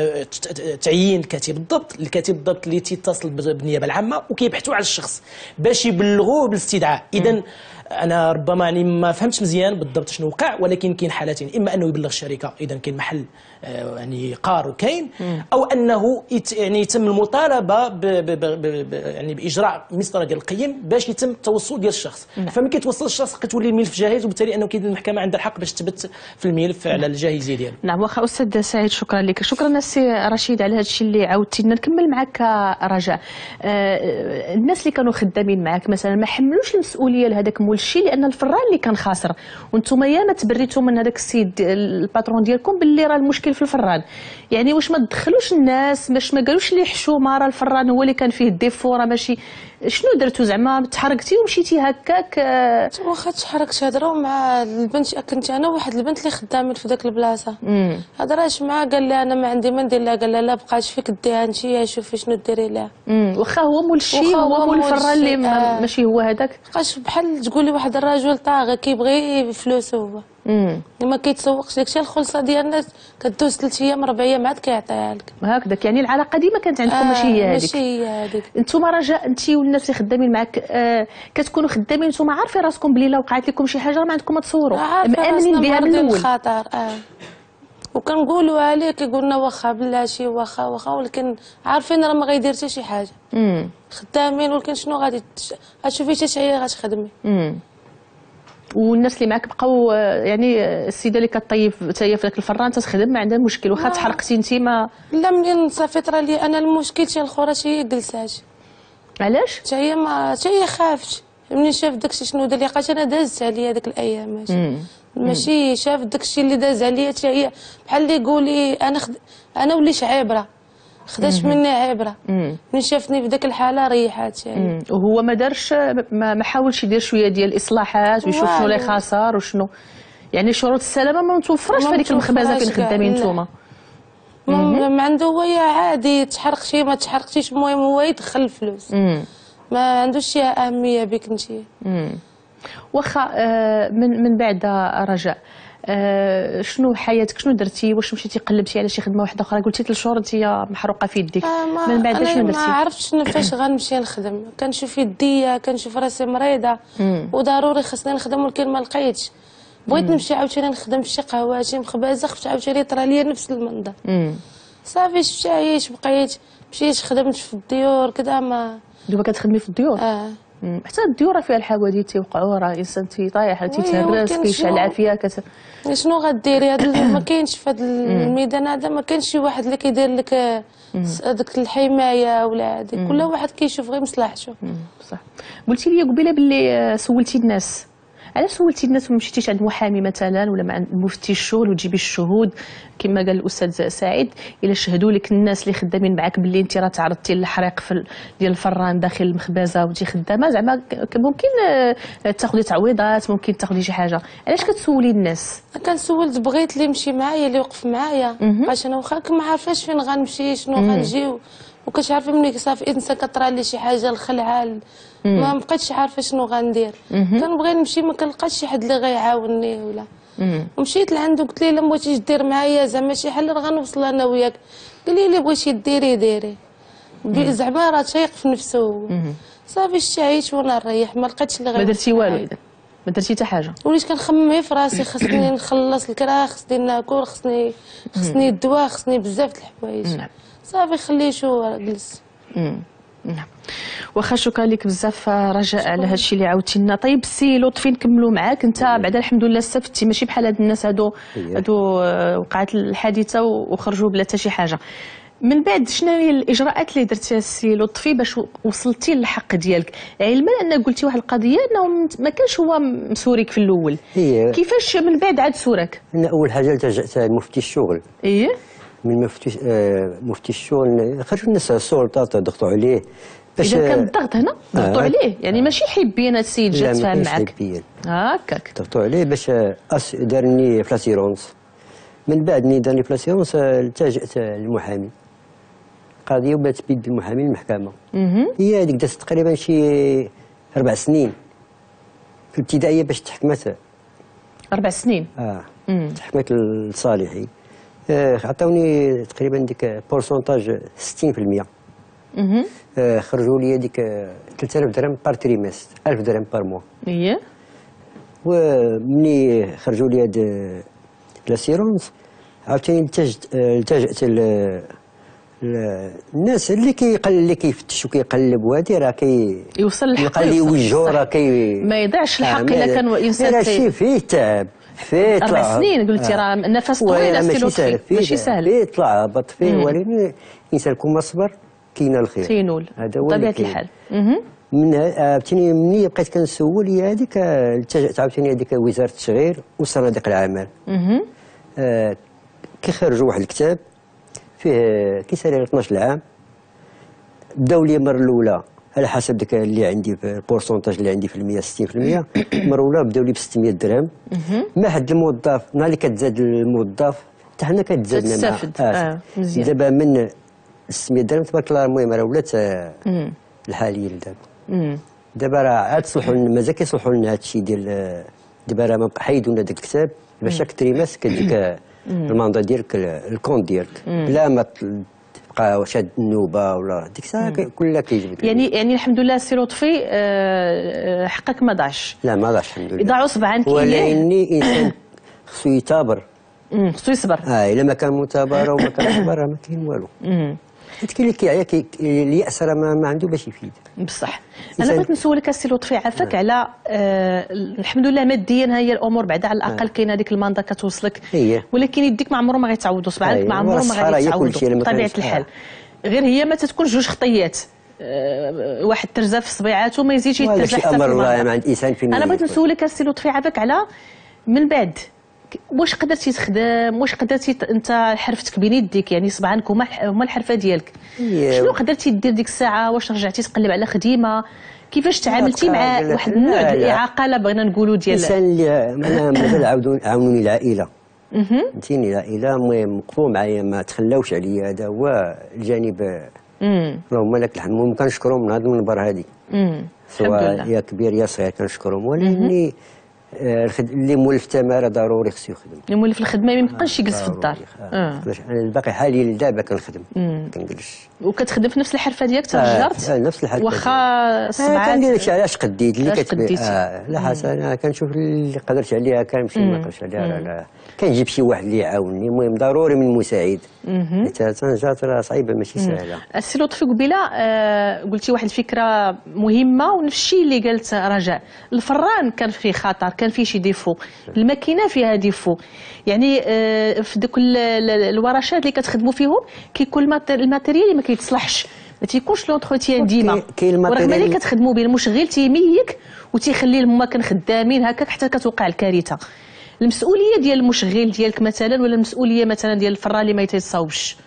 تعيين كاتب الضبط، الكاتب الضبط اللي تيتصل بالنيابه العامه وكيبحثوا على الشخص باش يبلغوه بالاستدعاء. اذا انا ربما يعني ما فهمتش مزيان بالضبط شنو وقع، ولكن كاين حالتين، اما انه يبلغ الشركه اذا كاين محل يعني قار وكاين، او انه يعني يتم المطالبه ب ب ب يعني باجراء مسطره ديال القيم باش يتم التوصل ديال الشخص. فملي كيتوصل الشخص كتولي الملف جاهز وبالتالي انه كيدير المحكمه عندها الحق باش تثبت في الملف على الجاهزيه ديالو. نعم واخا استاذ سعيد شكرا لك. شكرا السي رشيد على هذا الشيء اللي عاودتي لنا. نكمل معك رجاء. آه الناس اللي كانوا خدامين معك مثلا ما حملوش المسؤوليه لهذاك مول الشيء لان الفران اللي كان خاسر وانتم ياما تبريتوا من هذاك السيد الباترون ديالكم باللي راه المشكل في الفران، يعني واش ما تدخلوش الناس باش ما قالوش لي حشومه راه الفران هو اللي كان فيه الديفو راه ماشي شنو درتوا زعما تحركتي ومشيتي هكاك؟ واخا تحركت هضروا مع البنت كنت انا وواحد البنت اللي خدامين في ذاك البلاصه هضراش معاه قال لي انا ما عندي ما ندير لها، قال لها لا بقاش فيك ديها انت شوفي شنو ديري لها. واخا هو مول الشيء هو مول الفران اللي ماشي هو هذاك بقاش بحال تقولي واحد الرجل طاغي كيبغي فلوسه هو ما كيتسوقش. داكشي الخلصه ديالنا كدوز ثلاث ايام ربع ايام عاد كيعطيها لك هكذاك. يعني العلاقه ديما كانت عندكم آه ماشي هي هذيك؟ ماشي هي هذيك. انتم رجاء انت والناس اللي خدامين معاك آه كتكونوا خدامين انتم عارفين راسكم بلي لا وقعت لكم شي حاجه ما عندكم ما تصوروا مامنين بها من الاول الخطر اه وكنقولوا عليه كيقول لنا واخا بلاتي واخا واخا ولكن عارفين راه ما غيدير حتى شي حاجه. امم خدامين ولكن شنو غادي غتشوفي حتى شي غتخدمي. امم والناس اللي معك بقاو يعني السيده اللي كطيب حتى هي في ذاك الفران تخدم ما عندها مشكل واخا تحرقتي انت ما لا منين صافي طرا لي انا المشكل شي الاخرى شي جلسات علاش؟ حتى هي ما حتى هي خافت ملي شاف داكشي شنو دار لي، قالت انا دازت عليا هذيك الايام ماشي ماشي شاف داكشي اللي داز عليا حتى هي بحال اللي يقولي انا خد... انا وليت عبره، خدات مني عبره ملي شافتني في داك الحاله ريحات يعني. وهو ما دارش ما حاولش يدير شويه ديال الاصلاحات ويشوف شنو اللي خسر وشنو يعني شروط السلامه ما متوفرش في هذيك المخبزه فين خدامين نتوما. ما عنده هو عادي تحرق شي ما تحرقش، المهم هو يدخل الفلوس ما عندوش شي اهميه بك انت. واخا آه من من بعد رجاء آه شنو حياتك شنو درتي؟ واش مشيتي قلبتي على شي خدمه واحده اخرى؟ قلتي ثلاث شهور انت محروقه في يديك آه من بعد شنو درتي؟ ما عرفتش فاش غنمشي نخدم، كنشوف يديا كنشوف راسي مريضه وضروري خصني نخدم ولكن ما لقيتش، بغيت نمشي عاوتاني نخدم في شي قهوه شي مخبزه خفت عاوتاني طرا ليا نفس المنظر. صافي شفت عايش بقيت مشيت خدمت في الديور كذا. ما دابا كتخدمي في الديور؟ اه حتى الديور فيها الحوادث تيوقعوا، راه انسان تيطيح تيتهرس كيشعل العافيه كت... شنو غديري هذا ما كاينش في هذا الميدان هذا، ما كاينش شي واحد اللي كيدير لك هذيك الحمايه ولا هذيك، كل واحد كيشوف غير مصلحته. صح. قلتي لي قبيله باللي سولتي الناس، علاش سولتي الناس وما مشيتيش عند محامي مثلا ولا مع مفتي الشغل وتجيبي الشهود كما قال الاستاذ سعيد، الا شهدوا لك الناس اللي خدامين معاك باللي انت راه تعرضتي للحريق في ديال الفران داخل المخبزه وانت خدامه، زعما ممكن تاخذي تعويضات ممكن تاخذي شي حاجه، علاش كتسولي الناس؟ كنسول بغيت اللي يمشي معايا اللي يوقف معايا، باش انا واخا ما عارفاش فين غنمشي شنو غنجي وكتعرفي ملي صافي انسان كطرا لي شي حاجه الخلعه ما بقيتش عارفه شنو غندير، كنبغي نمشي ما كنلقاش شي حد اللي غيعاونني ولا. ومشيت لعندو قلت ليه الا ما بغيتيش دير معايا زعما شي حل راه غنوصل انا وياك، قال لي الا بغيتي ديري ديري زعما راه تايق في نفسه. صافي شتي عييت وانا نريح ما لقيتش اللي غير. ما درتي والو اذا ما درتي حتى حاجه؟ وليت كنخمم غير في راسي خصني نخلص الكرا خصني ناكل خصني خصني الدواء خصني بزاف د الحوايج. صافي خليتو جلس. نعم. واخا شكرا لك بزاف رجاء على هادشي اللي عاودتي لنا. طيب سي لطفي نكملوا معاك انت بعدا الحمد لله استفدتي ماشي بحال هاد الناس هادو هادو وقعت الحادثه وخرجوا بلا حتى شي حاجه. من بعد شنو هي الاجراءات اللي درتيها السي لطفي باش وصلتي للحق ديالك، علما ان قلتي واحد القضيه انه ما كانش هو مسوريك في الاول؟ كيفاش من بعد عاد سورك؟ انا اول حاجه التجأت لمفتي الشغل. ايه من مفتي آه مفتي الشغل خرجوا الناس السلطات ضغطوا عليه باش اذا كان الضغط هنا ضغطوا آه عليه يعني ماشي حبين هاد السيد جا تفاهم معاك؟ هكاك ضغطوا عليه باش دارني فلاسيرونس. من بعد ملي دارني فلاسيرونس التجأت للمحامي، قضيه وبات بيد المحامي المحكمه. هي هذيك دازت تقريبا شي اربع سنين في الابتدائيه باش تحكمت. اربع سنين؟ اه تحكمت لصالحي. عطاوني تقريبا ديك بورسونتاج ستين في المية. اها خرجوا لي ديك ثلاثة آلاف درهم بار تريمستر، ألف درهم بار موا. اييه. ومني خرجوا لي هاد لاسيرونس عاوتاني التجأت التجأت الناس اللي كيقل اللي كيفتش وكيقلب وهادي راه كي يوصل للحق يقال لي وجهو راه كي ما يضيعش الحق الا كان انسان راه شي فيه تعب فيه اربع سنين قلتي راه النفس طويل ماشي سهل ماشي سهل فيه طلع هبط فيه ولكن الانسان كون ما صبر كاين الخير تينول هذا هو طبيعه الحال. من عاوتاني مني بقيت كنسول هي هذيك التجأت عاوتاني هذيك وزاره التشغيل وصناديق العمل. آه كي خرجوا واحد الكتاب فيه كيسالي اثناش عام بداو لي المره الاولى على حسب داك اللي عندي في البورسونتاج اللي عندي في المية ستين في المية. المره الاولى بداو لي ب ستمية درهم. ما حد الموظف نهار اللي كتزاد الموظف حتى حنا كتزادنا معاه. آه مزيان. دابا من ستمية درهم تبارك الله المهم راه ولات الحاليه دابا. دابا راه عاد صلحوا مازال كيصلحوا لنا هذا الشيء ديال دابا راه حيدوا لنا داك الكتاب باش شاك تريماس كديك الماندا ديالك الكونت ديالك بلا ما تبقى شاد النوبه ولا ديك الساعه كلها كيجبد. يعني يعني الحمد لله سي لطفي أه حقك ما ضاعش؟ لا ما ضاعش الحمد لله. ضاعوا صبعان كاين ولكني انسان خصو يثابر. خصو يصبر. اه الا ما كان مثابره وما كان صبر راه ما كاين والو. حيت كاين اللي كيعيا الياس راه ما عنده باش يفيد. بصح انا بغيت نسولك السي لطفي عافاك آه. على آه الحمد لله ماديا ها هي الامور بعدا على الاقل آه. كاين هذيك الماندا كتوصلك هي. ولكن يديك ما عمره ما غيتعوضوا صبعك ما عمره ما غيتعوضوا بطبيعه الحال. غير هي ما تتكون جوج خطيات واحد ترزه في صبيعاته ما يزيدش يترزه حتى في امر الله ما عند انسان فين. انا بغيت نسولك السي لطفي عافاك على من بعد واش قدرتي تخدم، واش قدرتي انت حرفتك بين يديك يعني صبعانك هما هما الحرفه ديالك، شنو قدرتي دير ديك الساعه؟ واش رجعتي تقلب على خديمه؟ كيفاش تعاملتي مع واحد النوع ديال الاعاقه لا بغينا نقولوا ديال الانسان اللي انا مازال عاونوني العائله فهمتيني، العائله المهم وقفوا معايا ما تخلاوش عليا، هذا هو الجانب اللهم لك الحمد. المهم كنشكرهم من هذا المنبر هذه سواء يا كبير يا صغير كنشكرهم، ولكن اللي مولف التماره ضروري خصو يخدم، اللي مولف الخدمه ما يبقاش يجلس في الدار. اه انا باقي حالي لدابا كنخدم ما كنجلسش. وكتخدم في نفس الحرفه ديالك ترجرت؟ اه نفس الحرفه واخا السبعات كندير داكشي علاش قديت اللي كتبان. اه لا حسن انا كنشوف اللي قدرت عليها كنمشي، ما قدرتش عليها لا كنجيب شي واحد اللي يعاونني، المهم ضروري من مساعد. حتى جات راه صعيبه ماشي سهله. السي لطفي قبيله آه قلتي واحد الفكره مهمه ونفس الشيء اللي قالت رجاء، الفران كان فيه خطر، كان فيه شي ديفو، الماكينه فيها ديفو، يعني آه في دوك الورشات اللي كتخدموا فيهم كيكون الماتيريال ما كيتصلحش، ما تيكونش لونتروتيان ديما، ورغم ذلك كتخدموا به المشغل تيميك وتيخلي هما كان خدامين هكاك حتى كتوقع الكارثه. المسؤوليه ديال المشغل ديالك مثلا ولا المسؤوليه مثلا ديال الفران اللي ما يتصاوبش؟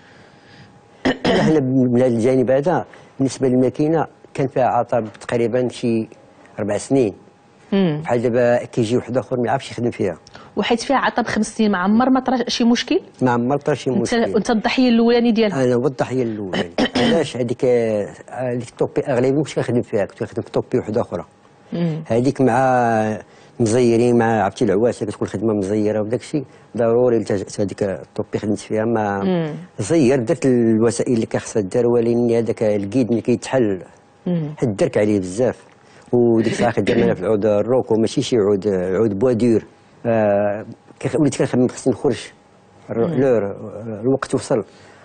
احنا من هذا الجانب هذا بالنسبه للماكينه كان فيها عطب تقريبا شي اربع سنين، بحال دابا كيجي واحد اخر ما يعرفش يخدم فيها، وحيت فيها عطب خمس سنين ما عمر ما طرا شي مشكل؟ ما عمر طرا شي مشكل. انت الضحيه الاولاني ديالها؟ انا هو الضحيه الاولاني. علاش هذيك هذيك الطوبي اغلبيه مش كنخدم فيها، كنت كنخدم في طوبي وحده اخرى، هذيك مع مزيرين مع عرفتي العواسه كتكون خدمه مزيره وداك الشيء ضروري التجأت هذيك الطوبي خدمت فيها ما زير درت الوسائل اللي كخصها دار، ولكن هذاك الكيد ملي كيتحل حدرك عليه بزاف. وديك الساعه خدام انا في العود الروكو ماشي شي عود عود بوادور، آه وليت كنخدم خصني نخرج لور الوقت وصل،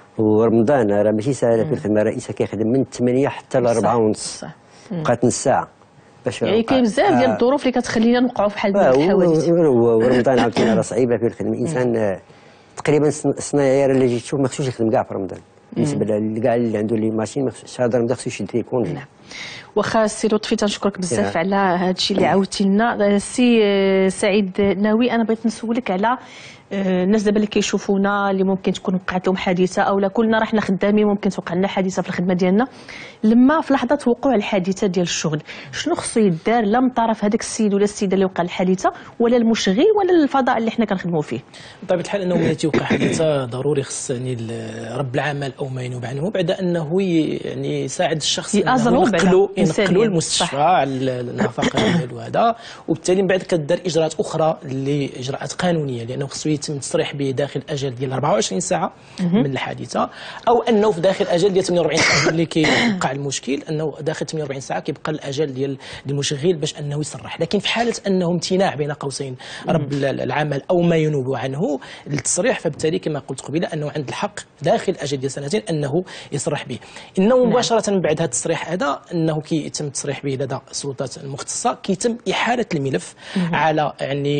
ورمضان راه ماشي ساهله في الخدمه، الرئيسه كيخدم من ثمانية حتى ل أربعة ونص بقات نص ساعه باش يعني كاين بزاف ديال الظروف اللي كتخلينا نوقعوا في بحال هاد الحوادث. ورمضان عاوتاني راه صعيبه في الخدمه، الانسان تقريبا الصنايعي اللي جيت تشوف ما خصوش يخدم كاع في رمضان، بالنسبه لكاع اللي عنده لي ماشين هذا رمضان خصو يشد فيه كونجي. نعم. واخا السي لطفي تنشكرك بزاف على هذا الشيء اللي عاودتي لنا. السي سعيد ناوي انا بغيت نسولك على الناس دابا اللي كيشوفونا اللي ممكن تكون وقعت لهم حادثه او لا كلنا راه حنا خدامين ممكن توقع لنا حادثه في الخدمه ديالنا، لما في لحظه وقوع الحادثه ديال الشغل شنو خصو يدار لا من طرف هذاك السيد ولا السيده اللي وقع الحادثه ولا المشغل ولا الفضاء اللي حنا كنخدموا فيه؟ بطبيعه الحال انه ملي تيوقع حادثه ضروري خص يعني رب العمل او ما ينوب عنه بعد انه يعني يساعد الشخص ينقلوا ينقلوا المستشفى على النفقه ديالو هذا، وبالتالي من بعد كدار اجراءات اخرى اللي اجراءات قانونيه لانه خصو يتم التصريح به داخل اجل ديال أربعة وعشرين ساعه من الحادثه، او انه في داخل اجل ديال ثمانية وأربعين ساعه اللي كيوقع المشكل انه داخل ثمانية وأربعين ساعه كيبقى الاجل ديال المشغل باش انه يصرح. لكن في حاله انه امتناع بين قوسين رب العمل او ما ينوب عنه للتصريح، فبالتالي كما قلت قبيله انه عند الحق داخل اجل ديال سنتين انه يصرح به. انه مباشره من بعد هذا التصريح هذا انه كيتم التصريح به لدى السلطات المختصه، كيتم احاله الملف على يعني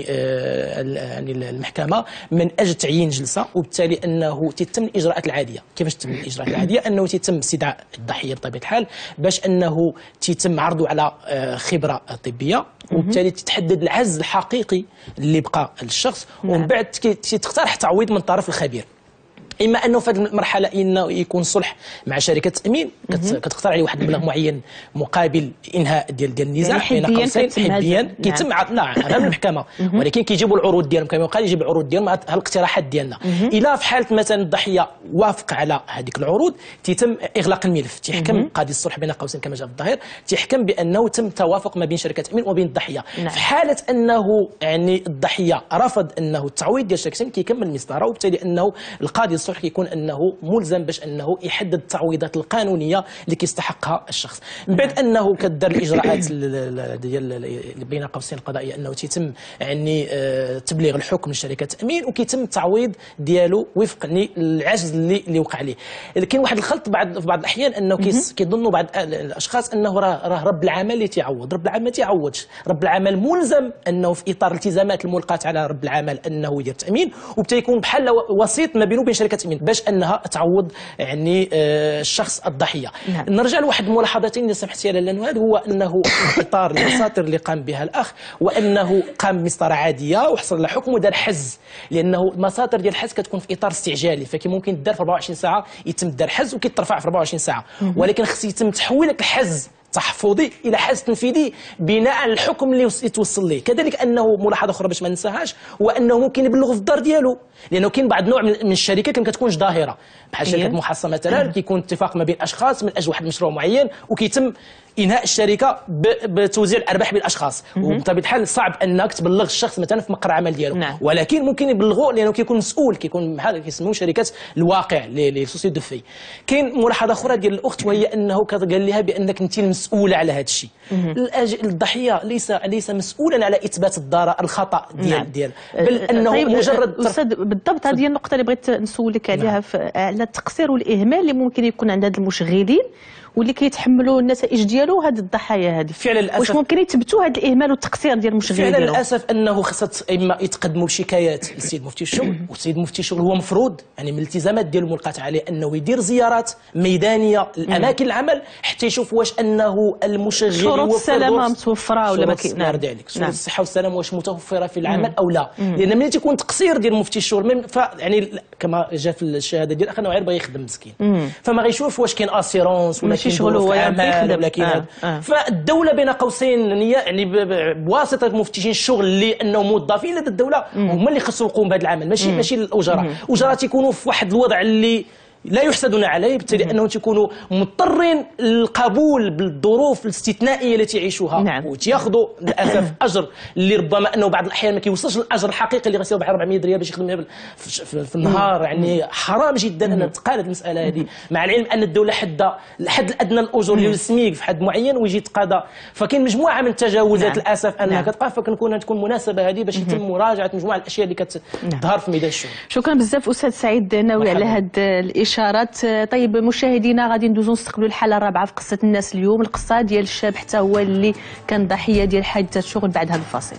يعني المحكمه من اجل تعيين جلسه، وبالتالي انه تتم الاجراءات العاديه. كيفاش تتم الاجراءات العاديه؟ انه تتم استدعاء الضحيه بطبيعه الحال باش انه تتم عرضه على خبره طبيه، وبالتالي تتحدد العجز الحقيقي اللي بقى للشخص، ومن بعد تقترح تعويض من طرف الخبير. اما انه في هذه المرحله انه يكون صلح مع شركه التامين كتختار عليه واحد المبلغ معين مقابل انهاء ديال ديال النزاع بين يعني قوسين حبيا كيتم نعم امام المحكمه، ولكن كيجيبوا العروض ديالهم كما يقال يجيب العروض ديالهم مع الاقتراحات ديالنا. الى في حاله مثلا الضحيه وافق على هذيك العروض تيتم اغلاق الملف، تيحكم قاضي الصلح بين قوسين كما جاء في الظاهر تيحكم بانه تم توافق ما بين شركه التامين وبين الضحيه. نعم. في حاله انه يعني الضحيه رفض انه التعويض ديال شركه التامين كيكمل المسطره، وبالتالي انه القاضي الصلح كيكون انه ملزم باش انه يحدد التعويضات القانونيه اللي كيستحقها الشخص. من بعد انه كدار الاجراءات ديال بين قوسين القضائيه انه تيتم يعني تبليغ الحكم لشركه التامين وكيتم التعويض ديالو وفق العجز اللي اللي وقع عليه. كاين واحد الخلط بعض في بعض الاحيان انه كيظنوا بعض الاشخاص انه راه راه رب العمل اللي تيعوض. رب العمل ما تيعوضش، رب العمل ملزم انه في اطار الالتزامات الملقاه على رب العمل انه يدير التامين، وبالتالي يكون بحال وسيط ما بينه وبين شركه كتامين باش انها تعوض يعني آه الشخص الضحيه. نعم. نرجع لواحد الملاحظتين اذا سمحتي على النواد، هو انه اطار المساطر اللي قام بها الاخ وانه قام بمسطره عاديه وحصل له حكم ودار حز، لانه المساطر ديال الحز كتكون في اطار استعجالي، فكي ممكن دار في أربعة وعشرين ساعه يتم دار حز وكيترفع في أربعة وعشرين ساعه، ولكن خص يتم تحويل الحز تحفظي الى حز تنفيذي بناء على الحكم اللي يتوصل ليه. كذلك انه ملاحظه اخرى باش ما ننساهاش، هو انه ممكن يبلغ في الدار ديالو، لانه كاين بعض نوع من الشركات ما كتكونش ظاهره، بحال شركه محصه مثلا كيكون اتفاق ما بين اشخاص من اجل واحد المشروع معين وكيتم انهاء الشركه بتوزيع الارباح بين الاشخاص، وبطبيعه الحال صعب انك تبلغ الشخص مثلا في مقر العمل ديالو. نعم. ولكن ممكن يبلغوا لانه كيكون مسؤول، كيكون بحال كيسموه شركات الواقع لي سوسيتي دو في. كاين ملاحظه اخرى ديال الاخت وهي انه قال لها بانك انت المسؤوله على هذا الشيء. الضحيه ليس ليس مسؤولا على اثبات الضرر الخطا ديال نعم. ديال بل انه طيب مجرد استاذ بالضبط هذه النقطه اللي بغيت نسولك عليها نعم. على التقصير والاهمال اللي ممكن يكون عند هاد المشغلين واللي كيتحملوا النتائج ديالو هاد الضحايا هذه. فعلا للاسف واش ممكن يثبتوا هذا الاهمال والتقصير ديال المشغلين فعلا للاسف انه خصت اما يتقدموا بشكايات للسيد مفتي الشغل، والسيد مفتي الشغل هو مفروض يعني من الالتزامات ديالو ملقات عليه انه يدير زيارات ميدانيه لاماكن العمل حتى يشوف واش انه المشغل شروط السلامه متوفره ولا ما كاين. نعم ديالك شروط الصحه والسلامه واش متوفره في العمل او لا، لان ملي تيكون تقصير ديال مفتي الشغل يعني كما جا في الشهاده ديال اخنا غير باغي يخدم مسكين، فما غيشوف واش كاين اسيرونس ولا كاين شغل هو ولا كاين آه. آه. فالدوله بين قوسين يعني بواسطه مفتشين الشغل اللي انه موظفين لدى الدوله هما اللي خصهم يقوموا بهذا العمل، ماشي مم. ماشي الاجراء. الاجراء تيكونوا في واحد الوضع اللي لا يحسدون عليه، بالتالي انهم تيكونوا مضطرين للقبول بالظروف الاستثنائيه التي يعيشوها. نعم. وتياخذوا للاسف اجر اللي ربما انه بعض الاحيان ما كيوصلش للاجر الحقيقي اللي غيساوي بحال أربعمية ريال باش يخدم في, في النهار. يعني حرام جدا ان تقالد المساله هذه، مع العلم ان الدوله حد الحد الادنى الاجور اللي يسميك في حد معين ويجي يتقاضى، فكاين مجموعه من التجاوزات. نعم. للاسف انها نعم. كتبقى، فكنكون تكون مناسبه هذه باش يتم مراجعه مجموعه الاشياء اللي كتظهر في ميدان الشغل. شكرا بزاف استاذ سعيد ناوي على هذا الاشارات. طيب مشاهدينا غادي ندوزو نستقبلوا الحاله الرابعه في قصه الناس اليوم، القصه ديال الشاب حتى هو اللي كان ضحيه ديال حادثه شغل بعد هذا الفاصل.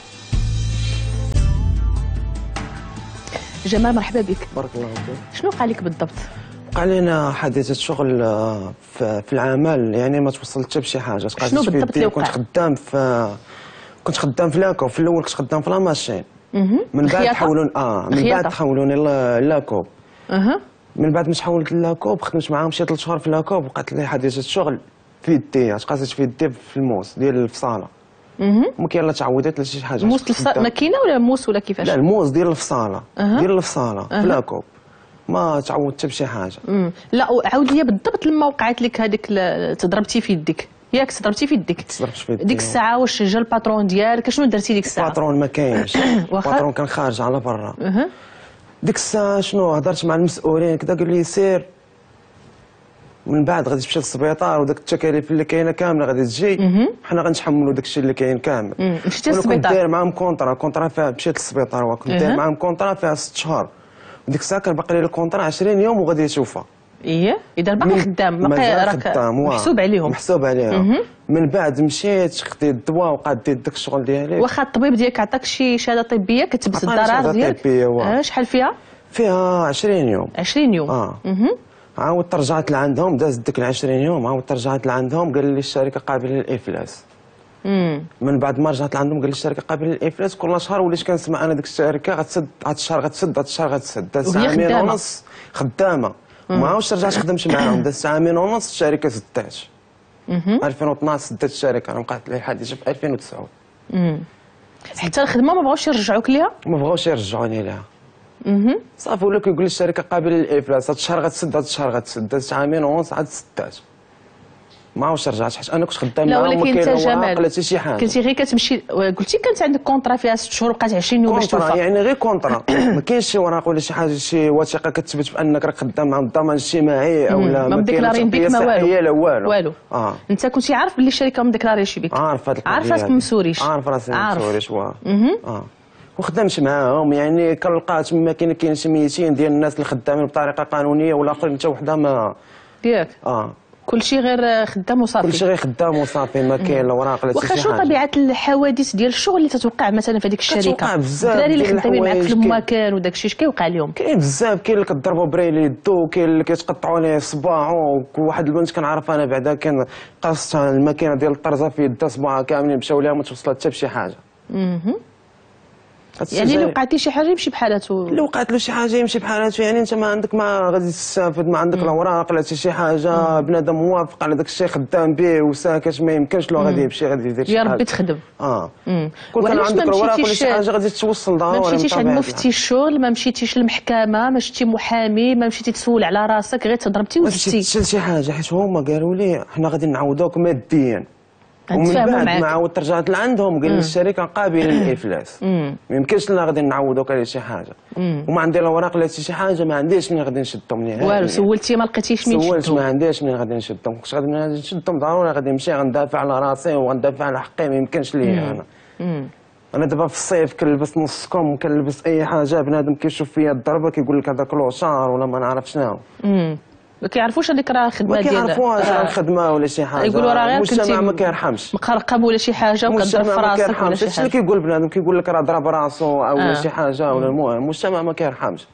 جمال مرحبا بك. بارك الله فيك. شنو وقع لك بالضبط؟ وقع لنا حادثه شغل في العمل، يعني ما توصلت حتى بشي حاجه. شنو بالضبط اللي وقع؟ كنت خدام في كنت خدام في لاكوب، في الاول كنت خدام في لا ماشين، من بعد حولوني اه من بعد حولوني لاكوب. اها من بعد ما حولت لاكوب خدمت معاهم شي ثلاث شهور في لاكوب، وقعت لي حادثه شغل في يدي، تقاسيت في يدي في الموس ديال الفصاله. اها ما كاين لا تعودات لا شي حاجه. موس الفصاله ماكينه ولا موس ولا كيفاش؟ لا الموس ديال الفصاله. أه. ديال الفصاله في لاكوب ما تعودت بشي حاجه. امم لا عاود لي بالضبط لما وقعت لك هذيك تضربتي في يدك، ياك تضربتي في يدك؟ تضربت في يدي ديك الساعه. واش جا الباترون ديالك؟ شنو درتي ديك الساعه؟ الباترون ما كاينش. الباترون كان خارج على برا. أه. ديك الساعه شنو هضرت مع المسؤولين كذا، قال لي سير من بعد غادي تمشي للسبيطار وداك التكاليف اللي كاينه كامله غادي تجي، حنا غنتحملوا داك الشيء اللي كاين كامل. مشيتي للسبيطار؟ كنت داير معاهم كونطرا كونطرا فيها مشيت للسبيطار وكنت داير معاهم كونطرا فيها ست شهور، وديك الساعه كان باقي لي الكونطرا عشرين يوم وغادي يشوفها. ايه اذا باقي خدام، باقي راك محسوب عليهم. محسوب عليهم. من بعد مشيت خديت الدواء وقعدت داك الشغل ديالي. واخا الطبيب ديالك عطاك شي شهاده طبيه كتبس الضرر ديالك؟ اه شحال فيها؟ فيها عشرين يوم. عشرين يوم. اه عاودت رجعت لعندهم، داز ديك ال عشرين يوم، عاودت رجعت لعندهم قال لي الشركه قابله للافلاس. امم من بعد ما رجعت لعندهم قال لي الشركه قابله للافلاس. كل شهر وليت كنسمع انا ديك الشركه غتسد، هاد الشهر غتسد، هاد الشهر غتسد. داز عامين ونص خدامه وما عاودش رجعت خدمت معاهم. داز عامين ونص الشركه سدات. ألفين واثناش سدات الشركه، انا وقعت لي الحادثه في ألفين وتسعة. امم حتى الخدمه ما بغاوش يرجعوك ليها؟ ما بغاوش يرجعوني ليها. اها صافي ولا كيقول لي الشركه قابله للافلاس، هاد الشهر غتسد، هاد الشهر غتسد. دازت عامين ونص عاد سدات، ما عاودش رجعت حيت انا كنت خدام معاهم. لا ولكن انت جمال حتى شي حاجه كنتي غير كتمشي، قلتي كانت عندك كونطرا فيها ست شهور وبقات عشرين يوم باش توفى. يعني غير كونطرا ما كاينش شي ورقه ولا شي حاجه، شي وثيقه كتثبت بانك راك خدام مع الضمان الاجتماعي او لا. ما مديكلارين بك ما والو. لا والو والو. اه انت كنتي عارف باللي الشركه مديكلاري شي بك؟ عارف هاد القضيه، عارف راسك ما مسوريش. عارف راسي ما مسوريش. واه اه وخدمت معاهم، يعني كنلقى تما كاين كاين شي ميتين ديال الناس اللي خدامين بطريقه قانونيه ولا اخرين حتى وحده ما ياك. اه كلشي غير خدام وصافي. كلشي غير خدام وصافي، ما كاين لا وراق لا حتى شي حاجه. واخا شنو طبيعه الحوادث ديال الشغل اللي تتوقع مثلا في هذيك الشركه؟ كتوقع بزاف. الدراري اللي خدامين معاك في المكان وداك الشيء اش كيوقع لهم؟ كاين بزاف، كاين اللي كضربوا بريلي يدو، كاين اللي كيتقطعوا ليه صباعو. واحد البنت كنعرف انا بعدا كان قاصتها الماكينه ديال الطرزه في يدها صباعها كاملين مشاو ليها ما توصلت حتى بشي حاجه. يعني اللي وقعت ليه شي حاجه يمشي بحالته. اللي وقعت له شي حاجه يمشي بحالته، يعني انت ما عندك ما غادي تستافد، ما عندك الاوراق لا شي حاجه، بنادم موافق على داك الشيء خدام به وساكت ما يمكنش له غادي يمشي غادي يدير شي حاجه. يا ربي تخدم. اه كون كان عندك الاوراق ولا شي حاجه غادي توصل دار. ما مشيتيش عند مفتي الشغل، ما مشيتيش للمحكمه، ما شتي محامي، ما مشيتي تسول على راسك، غير تضربتي وزدتي. ما مشيتش لشي حاجه حيت هما قالوا لي حنا غادي نعوضوك ماديا. ومن بعد ما عاودت رجعت لعندهم قال لي الشركه قابله للافلاس، ما يمكنش لنا غادي نعوضوك على شي حاجه، وما عندي لا اوراق لا شي حاجه، ما عنديش منين غادي نشدهم نهائيا. والو سولتي ما لقيتيش منين تشدهم؟ سولت ما عنديش منين غادي نشدهم، كنت غادي نشدهم ضروري غادي نمشي غندافع على راسي وغندافع على حقي، ما يمكنش ليا انا. انا دابا في الصيف كنلبس نص كم، كنلبس اي حاجه، بنادم كيشوف فيا الضربه كيقول لك هذاك لوشار ولا ما نعرف شنو. ما كيعرفوش هذيك راه خدمه ديال، ما كيعرفوش راه خدمه ولا شي حاجه، يقولوا راه غير المجتمع ما كيرحمش، مقرقب ولا شي حاجه وكضرب في راسك ولا شي حاجه. اللي كيقول بنادم كيقول لك راه ضرب راسو او ولا شي حاجه ولا المهم المجتمع ما كيرحمش.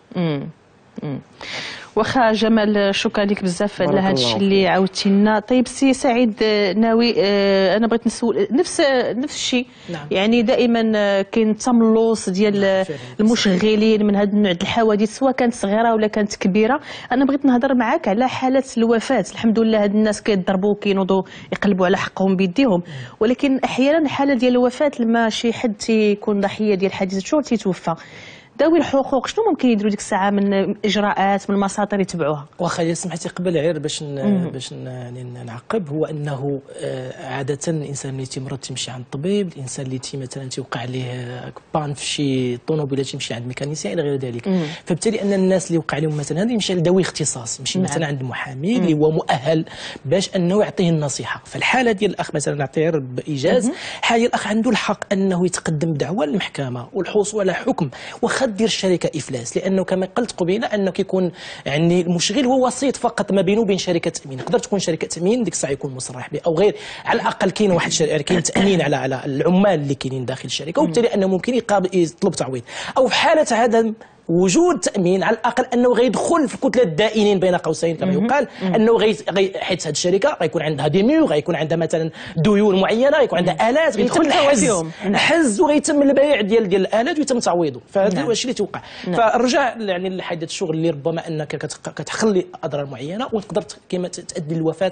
واخا جمال شكرا لك بزاف على هذا الشيء اللي عاودتي لنا. طيب سي سعيد ناوي، انا بغيت نسول نفس نفس الشيء. نعم. يعني دائما كاين تملص ديال نعم. المشغلين من هذا النوع ديال الحوادث سواء كانت صغيره ولا كانت كبيره. انا بغيت نهضر معاك على حاله الوفاه. الحمد لله هاد الناس كيضربوا وكينوضوا يقلبوا على حقهم بيديهم، ولكن احيانا الحاله ديال الوفاه لما شي حد تيكون ضحيه ديال حادثه شغل تيتوفى، ذوي الحقوق شنو ممكن يديروا ديك الساعه من اجراءات من مساطر يتبعوها؟ واخا الا سمحتي قبل غير باش باش يعني نعقب، هو انه عاده الانسان اللي تيمرض تيمشي عند الطبيب، الانسان اللي تي مثلا تيوقع ليه بان في شي طوموبيله تيمشي عند ميكانيسيان الى غير ذلك. مم. فبالتالي ان الناس اللي وقع لهم مثلا هذا يمشي لذوي اختصاص، يمشي مثلا عند محامي اللي هو مؤهل باش انه يعطيه النصيحه. فالحاله ديال الاخ مثلا نعطيه بايجاز، حال الاخ عنده الحق انه يتقدم بدعوى للمحكمه والحصول على حكم وخد دير الشركه افلاس، لانه كما قلت قبيله انه كيكون يعني المشغل هو وسيط فقط ما بينه وبين شركه تامين. تقدر تكون شركه تامين ديك الساعه يكون مصرح به او غير، على الاقل كاين واحد شر... كاين تامين على على العمال اللي كاينين داخل الشركه، وبالتالي انه ممكن يقابل يطلب تعويض. او في حاله عدم وجود تامين على الاقل انه غيدخل في كتله الدائنين بين قوسين كما يقال، انه غي حيت هذه الشركه غيكون عندها ديميو، غيكون عندها مثلا ديون معينه، غيكون عندها الات غيدخل الحز حز وغيتم البيع ديال ديال الالات ويتم تعويضه. فهذا هو الشيء اللي توقع. فالرجاء يعني لحادثه الشغل اللي ربما انك كتخلي اضرار معينه وتقدر كما تؤدي للوفاه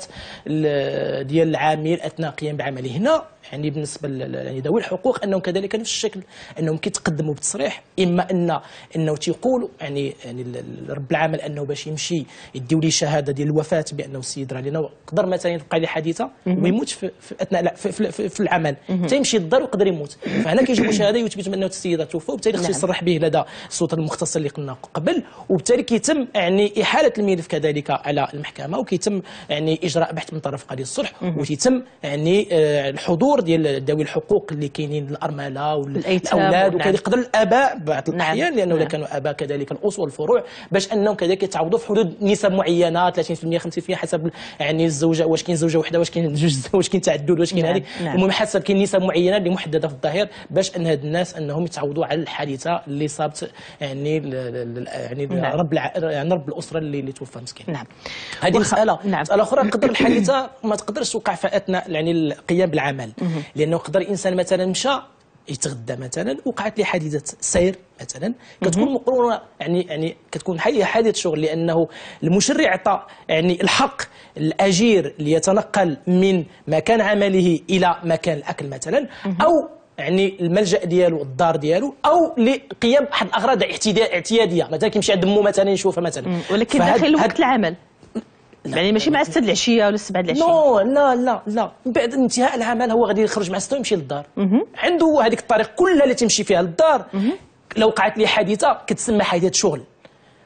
ديال العامل اثناء قيام بعمله. هنا يعني بالنسبه يعني ذوي الحقوق انهم كذلك نفس الشكل، انهم كيتقدموا بتصريح، اما ان انه تيقولوا يعني يعني رب العمل انه باش يمشي يديو لي شهاده ديال الوفاه بانه السيد راه لانه قدر مثلا يوقع لي حادثه ويموت في, في اثناء لا في, في, في, في العمل، تيمشي للدار ويقدر يموت. فهنا كيجيبوا شهاده يثبت انه السيده توفى، وبالتالي خصو يصرح به لدى السلطه المختصه اللي قلنا قبل، وبالتالي كيتم يعني احاله الملف كذلك على المحكمه، وكيتم يعني اجراء بحث من طرف قاضي الصلح، وتيتم يعني الحضور ديال ذوي الحقوق اللي كاينين الارمله والاولاد، وكذلك يقدر الاباء بعض الاحيان لانه اذا كانوا اباء كذلك الاصول والفروع، باش انهم كذلك يتعوضوا في حدود نسب معينه ثلاثين بالمئة خمسين بالمئة حسب يعني الزوجه، واش كاين زوجه وحده، واش كاين جوج، واش كاين تعدد، واش كاين هذه. المهم حسب كاين نسب معينه اللي محدده في الظاهر باش ان هاد الناس انهم يتعوضوا على الحادثه اللي صابت يعني يعني نعم. رب يعني رب الاسره اللي, اللي توفى مسكين. نعم. هذه مساله. نعم. مساله اخرى قدر الحادثه ما تقدرش توقع في اثناء يعني القيام بالعمل، لانه قدر الانسان مثلا مشى يتغدى مثلا وقعت لي حادثه سير مثلا، كتكون مقرونه يعني يعني كتكون هي حادثه شغل، لانه المشرع عطى يعني الحق الاجير ليتنقل من مكان عمله الى مكان الاكل مثلا، او يعني الملجا ديالو الدار ديالو، او لقيام بواحد الاغراض اعتياديه مثلا كيمشي عند مو مثلا يشوفها مثلا، ولكن داخل وقت العمل يعني ماشي مع ستة العشيه ولا سبعة العشيه. نو لا لا لا بعد انتهاء العمل هو غادي يخرج مع ستة ويمشي للدار. عنده هذيك الطريق كلها اللي تمشي فيها للدار. لو وقعت لي حادثه كتسمى حادثه شغل،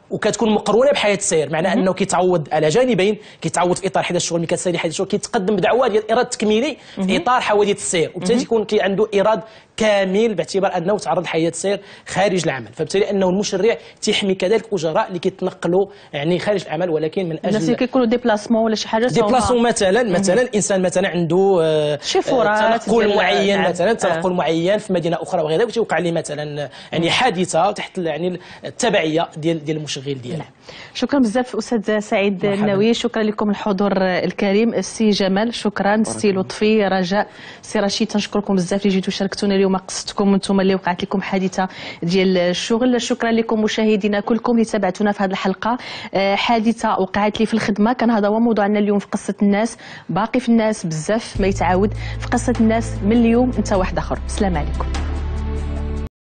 وكتكون مقرونه بحياه السير، معنى انه كيتعوض على جانبين، كيتعوض في اطار حداث الشغل ملي كتسالي حداث الشغل كيتقدم بدعوه ديال ايراد تكميلي في اطار حوادث السير، وبالتالي تيكون كي عنده ايراد كامل باعتبار انه تعرض لحياه السير خارج العمل، فبالتالي انه المشرع تيحمي كذلك الاجراء اللي كيتنقلوا يعني خارج العمل، ولكن من اجل الناس اللي كيكونوا ديبلاسمون ولا شي حاجه ديبلاسمون مثلا مثلا الانسان مثلا عنده شي فرات تنقل معين مثلا تنقل معين في مدينه اخرى وغيره، وتوقع عليه مثلا يعني حادثه تحت يعني التبعيه ديال ديال المشغل ديالها. شكرا بزاف استاذ سعيد الناوي، شكرا لكم الحضور الكريم، السي جمال شكرا، السي لطفي، رجاء، السي رشيد، تنشكركم بزاف اللي جيتوا شاركتونا اليوم قصتكم انتم اللي وقعت لكم حادثه ديال الشغل. شكرا لكم مشاهدينا كلكم اللي تابعتونا في هذه الحلقه. حادثه وقعت لي في الخدمه، كان هذا هو موضوعنا اليوم في قصه الناس، باقي في الناس بزاف ما يتعاود، في قصه الناس من اليوم انت واحد اخر. السلام عليكم.